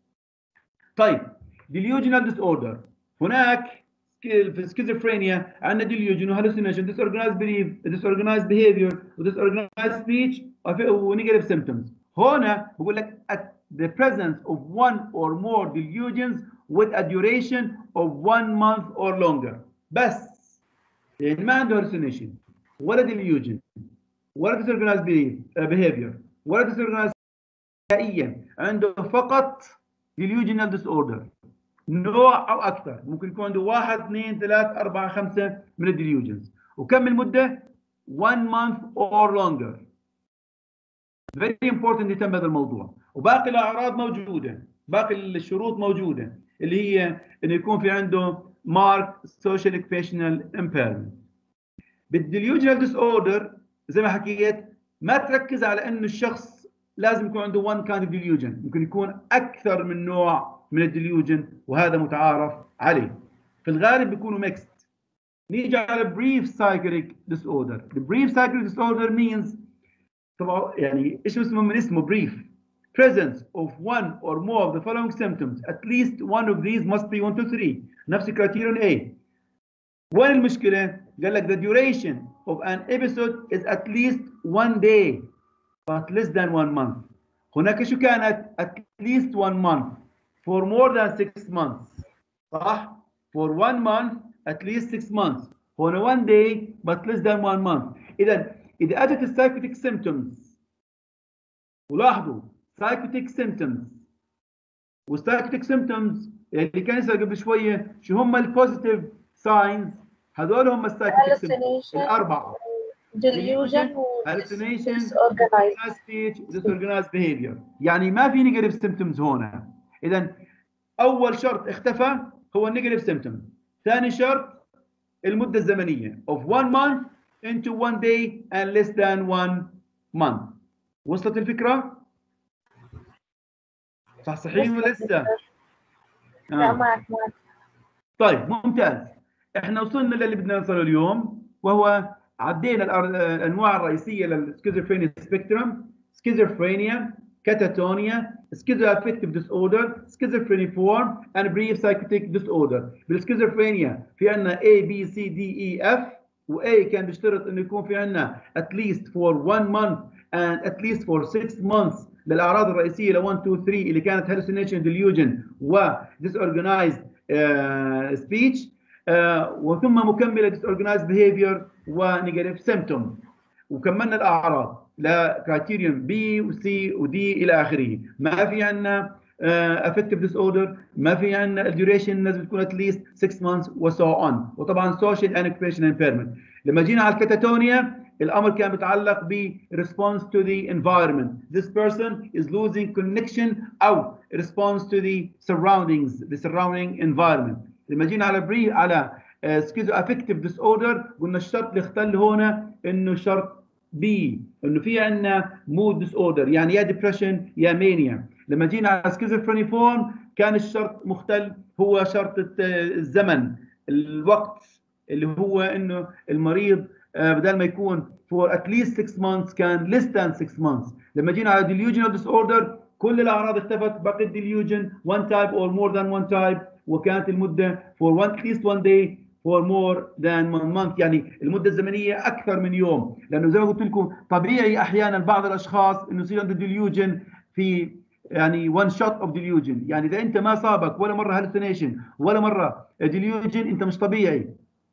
طيب delusional disorder، هناك في السكيزوفرينيا عندنا delusion hallucination disorganized belief disorganized behavior disorganized speech ونيجاتيف symptoms. هنا بقول لك at the presence of one or more delusions with a duration of one month or longer. بس يعني ما عنده hallucination ولا delusion ولا disorganized behavior ولا disorganized نهائيا، عنده فقط delusional disorder نوع او اكثر، ممكن يكون عنده واحد اثنين ثلاث اربعة خمسة من الديليوجنز. وكم المده؟ one month or longer. very important نهتم بهذا الموضوع. وباقي الاعراض موجوده، باقي الشروط موجوده اللي هي انه يكون في عنده marked social occupational impairment. بالديليوجنال ديس اوردر زي ما حكيت ما تركز على انه الشخص لازم يكون عنده one kind of delusion، ممكن يكون اكثر من نوع من الديليوجن وهذا متعارف عليه. في الغالب بيكونوا ميكست. نيجي على brief psychotic disorder. The brief psychotic disorder means طبعا يعني ايش اسمه من اسمه brief. Presence of one or more of the following symptoms. At least one of these must be one to three. نفس criterion A. وين المشكلة؟ قال لك the duration of an episode is at least one day but less than one month. هناك شو كانت؟ at least one month for more than six months. صح؟ for one month at least six months. هنا one day but less than one month. إذا إذا أجت السايكوتيك symptoms، ولاحظوا psychotic symptoms والسايكوتيك symptoms اللي كان يسأل قبل شوية شو هم البوزيتيف ساينز، هذول هم السايكوتيك symptoms الأربعة. delusion hallucination disorganized speech disorganized behavior. يعني ما في negative symptoms هنا. إذا أول شرط اختفى هو النيجاتيف symptoms. ثاني شرط المدة الزمنية of one month into one day and less than one month. وصلت الفكرة؟ صح صحيح ولا لسه؟ لا معك معك. طيب ممتاز. احنا وصلنا للي بدنا نوصله اليوم، وهو عدينا الانواع الرئيسيه للسكيزوفرينيا سبيكترم: سكيزوفرينيا، كاتاتونيا، سكيزوافكتيف ديس اوردر، سكيزوفرينيفورم اند بريف سايكوتيك ديس اوردر. بالسكيزوفرينيا في عندنا A B C D E F، و A كان بيشترط انه يكون في عندنا at least for one month and at least for six months للاعراض الرئيسيه ل one two three اللي كانت hallucination delusion و disorganized uh, speech، uh, وثم مكمله disorganized behavior ونيجاتيف سيمبتوم. وكملنا الاعراض لكرايتيريون بي وسي ودي الى اخره. ما في عندنا افكتيف ديس اوردر، ما في عندنا الديوريشن لازم تكون at least six months وسو اون، وطبعا social and occupational impairment. لما جينا على الكاتاتونيا الامر كان متعلق ب response to the environment. This person is losing connection او response to the surroundings, the surrounding environment. لما جينا على بري على سكيزو افكتيف ديس اوردر قلنا الشرط اللي اختل هنا انه شرط بي، انه في عندنا مود ديس اوردر يعني يا ديبرشن يا مانيا. لما جينا على سكيزوفرينيفورم كان الشرط مختل، هو شرط الزمن الوقت اللي هو انه المريض بدل ما يكون for at least six months كان less than six months. لما جينا على delusional disorder كل الاعراض اختفت، بقي الديليوجن one type or more than one type، وكانت المده for one, at least one day for more than one month، يعني المده الزمنيه اكثر من يوم. لانه زي ما قلت لكم طبيعي احيانا بعض الاشخاص انه يصير عنده ديليوجن في يعني one shot of delusion، يعني اذا انت ما صابك ولا مره hallucination ولا مره delusion انت مش طبيعي.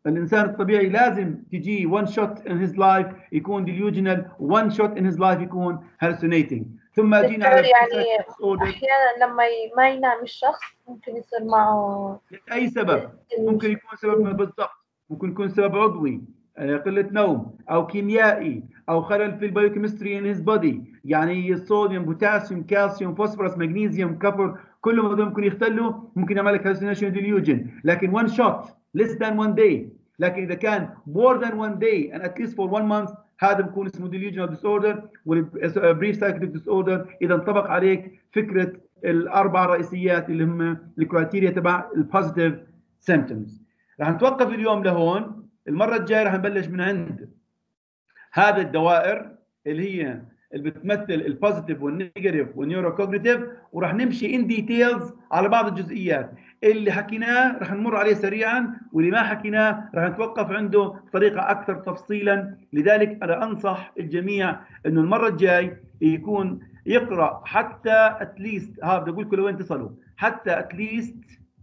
الانسان الطبيعي لازم تجي one shot in his life يكون delusional، one shot in his life يكون hallucinating. ثم جينا على دكتور يعني احيانا لما ي- ما ينام الشخص ممكن يصير معه اي سبب، ممكن يكون سبب بالضبط، ممكن يكون سبب عضوي، قلة نوم أو كيميائي أو خلل في البايوكيمستري in his body، يعني الصوديوم بوتاسيوم كالسيوم فوسفورس مغنيسيوم كبر كلهم هذول ممكن يختلوا، ممكن يعمل لك hallucination delusion. لكن one shot less than one day. لكن إذا كان more than one day and at least for one month هذا بيكون اسمه delusional disorder والbrief psychotic disorder. إذا انطبق عليك فكرة الأربع رئيسيات اللي هم الكرايتيريا تبع البوزيتيف symptoms. راح نتوقف اليوم لهون. المرة الجاية راح نبلش من عند هذا الدوائر اللي هي اللي بتمثل البوزيتيف والنيجاتيف والنيورو كوجنيتيف، وراح نمشي ان ديتيلز على بعض الجزئيات. اللي حكيناه راح نمر عليه سريعا، واللي ما حكيناه راح نتوقف عنده بطريقة أكثر تفصيلا. لذلك أنا أنصح الجميع إنه المرة الجاي يكون يقرأ حتى اتليست، ها بدي أقول لكم لوين تصلوا، حتى اتليست،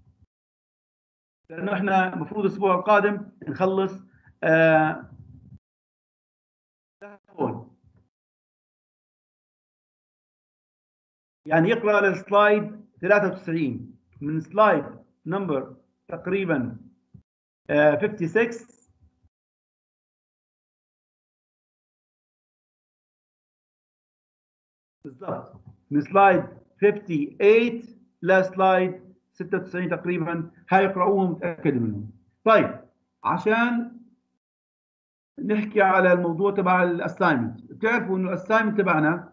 لأنه إحنا المفروض الأسبوع القادم نخلص آه يعني يقرأ للسلايد ثلاثة وتسعين، من سلايد نمبر تقريبا آه ستة وخمسين بالضبط، من سلايد ثمانية وخمسين لسلايد ستة وتسعين تقريبا، هاي يقرأوهم متأكد منهم. طيب عشان نحكي على الموضوع تبع الاساينمنت، بتعرفوا انه الاساينمنت تبعنا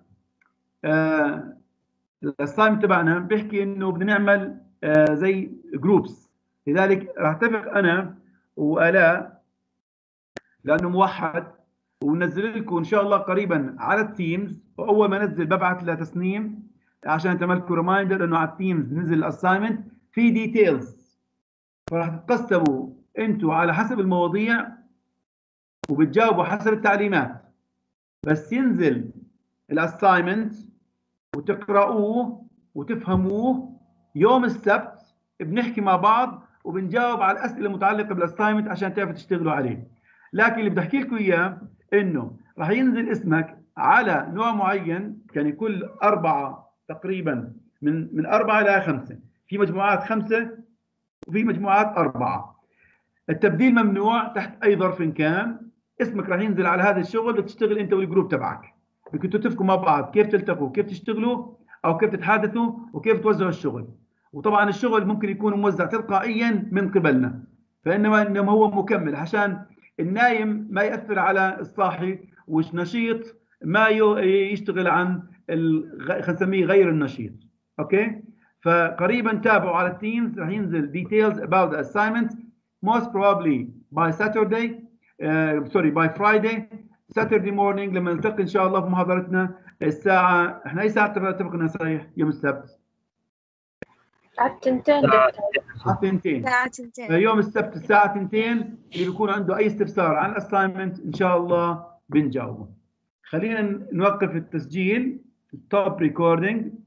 آه الاساينمنت تبعنا بيحكي انه بدنا نعمل آه زي جروبس. لذلك راح اتفق انا وآلاء لانه موحد، وننزل لكم ان شاء الله قريبا على التيمز، واول ما انزل ببعث لتسنيم عشان تعملكم ريمايندر انه على التيمز نزل الاساينمنت في ديتيلز، فراح تتقسموا انتم على حسب المواضيع وبتجاوبوا حسب التعليمات. بس ينزل الاساينمنت وتقرأوه وتفهموه يوم السبت، بنحكي مع بعض وبنجاوب على الأسئلة المتعلقة بالاساينمنت عشان تعرفوا تشتغلوا عليه. لكن اللي بدي احكي لكم اياه انه راح ينزل اسمك على نوع معين، يعني كل أربعة تقريبا، من من أربعة إلى خمسة، في مجموعات خمسة وفي مجموعات أربعة. التبديل ممنوع تحت أي ظرف كان. اسمك راح ينزل على هذا الشغل، تشتغل أنت والجروب تبعك، بدكم تتفقوا مع بعض كيف تلتقوا، كيف تشتغلوا، أو كيف تتحادثوا، وكيف توزعوا الشغل. وطبعا الشغل ممكن يكون موزع تلقائيا من قبلنا، فإنما إنما هو مكمل عشان النايم ما يأثر على الصاحي، والنشيط ما يشتغل عن خلينا نسميه غير النشيط. اوكي، فقريبا تابعوا على التيمز، راح ينزل details about the assignment most probably by Saturday uh, sorry by Friday Saturday morning لما نلتقي ان شاء الله في محاضرتنا الساعة، احنا اي ساعة اتفقنا صحيح يوم السبت؟ على التنتين دكتور. على التنتين. يوم السبت الساعة تنتين، اللي بيكون عنده أي استفسار عن الأساينمنت إن شاء الله بنجاوبه. خلينا نوقف التسجيل. ستوب ريكوردينج.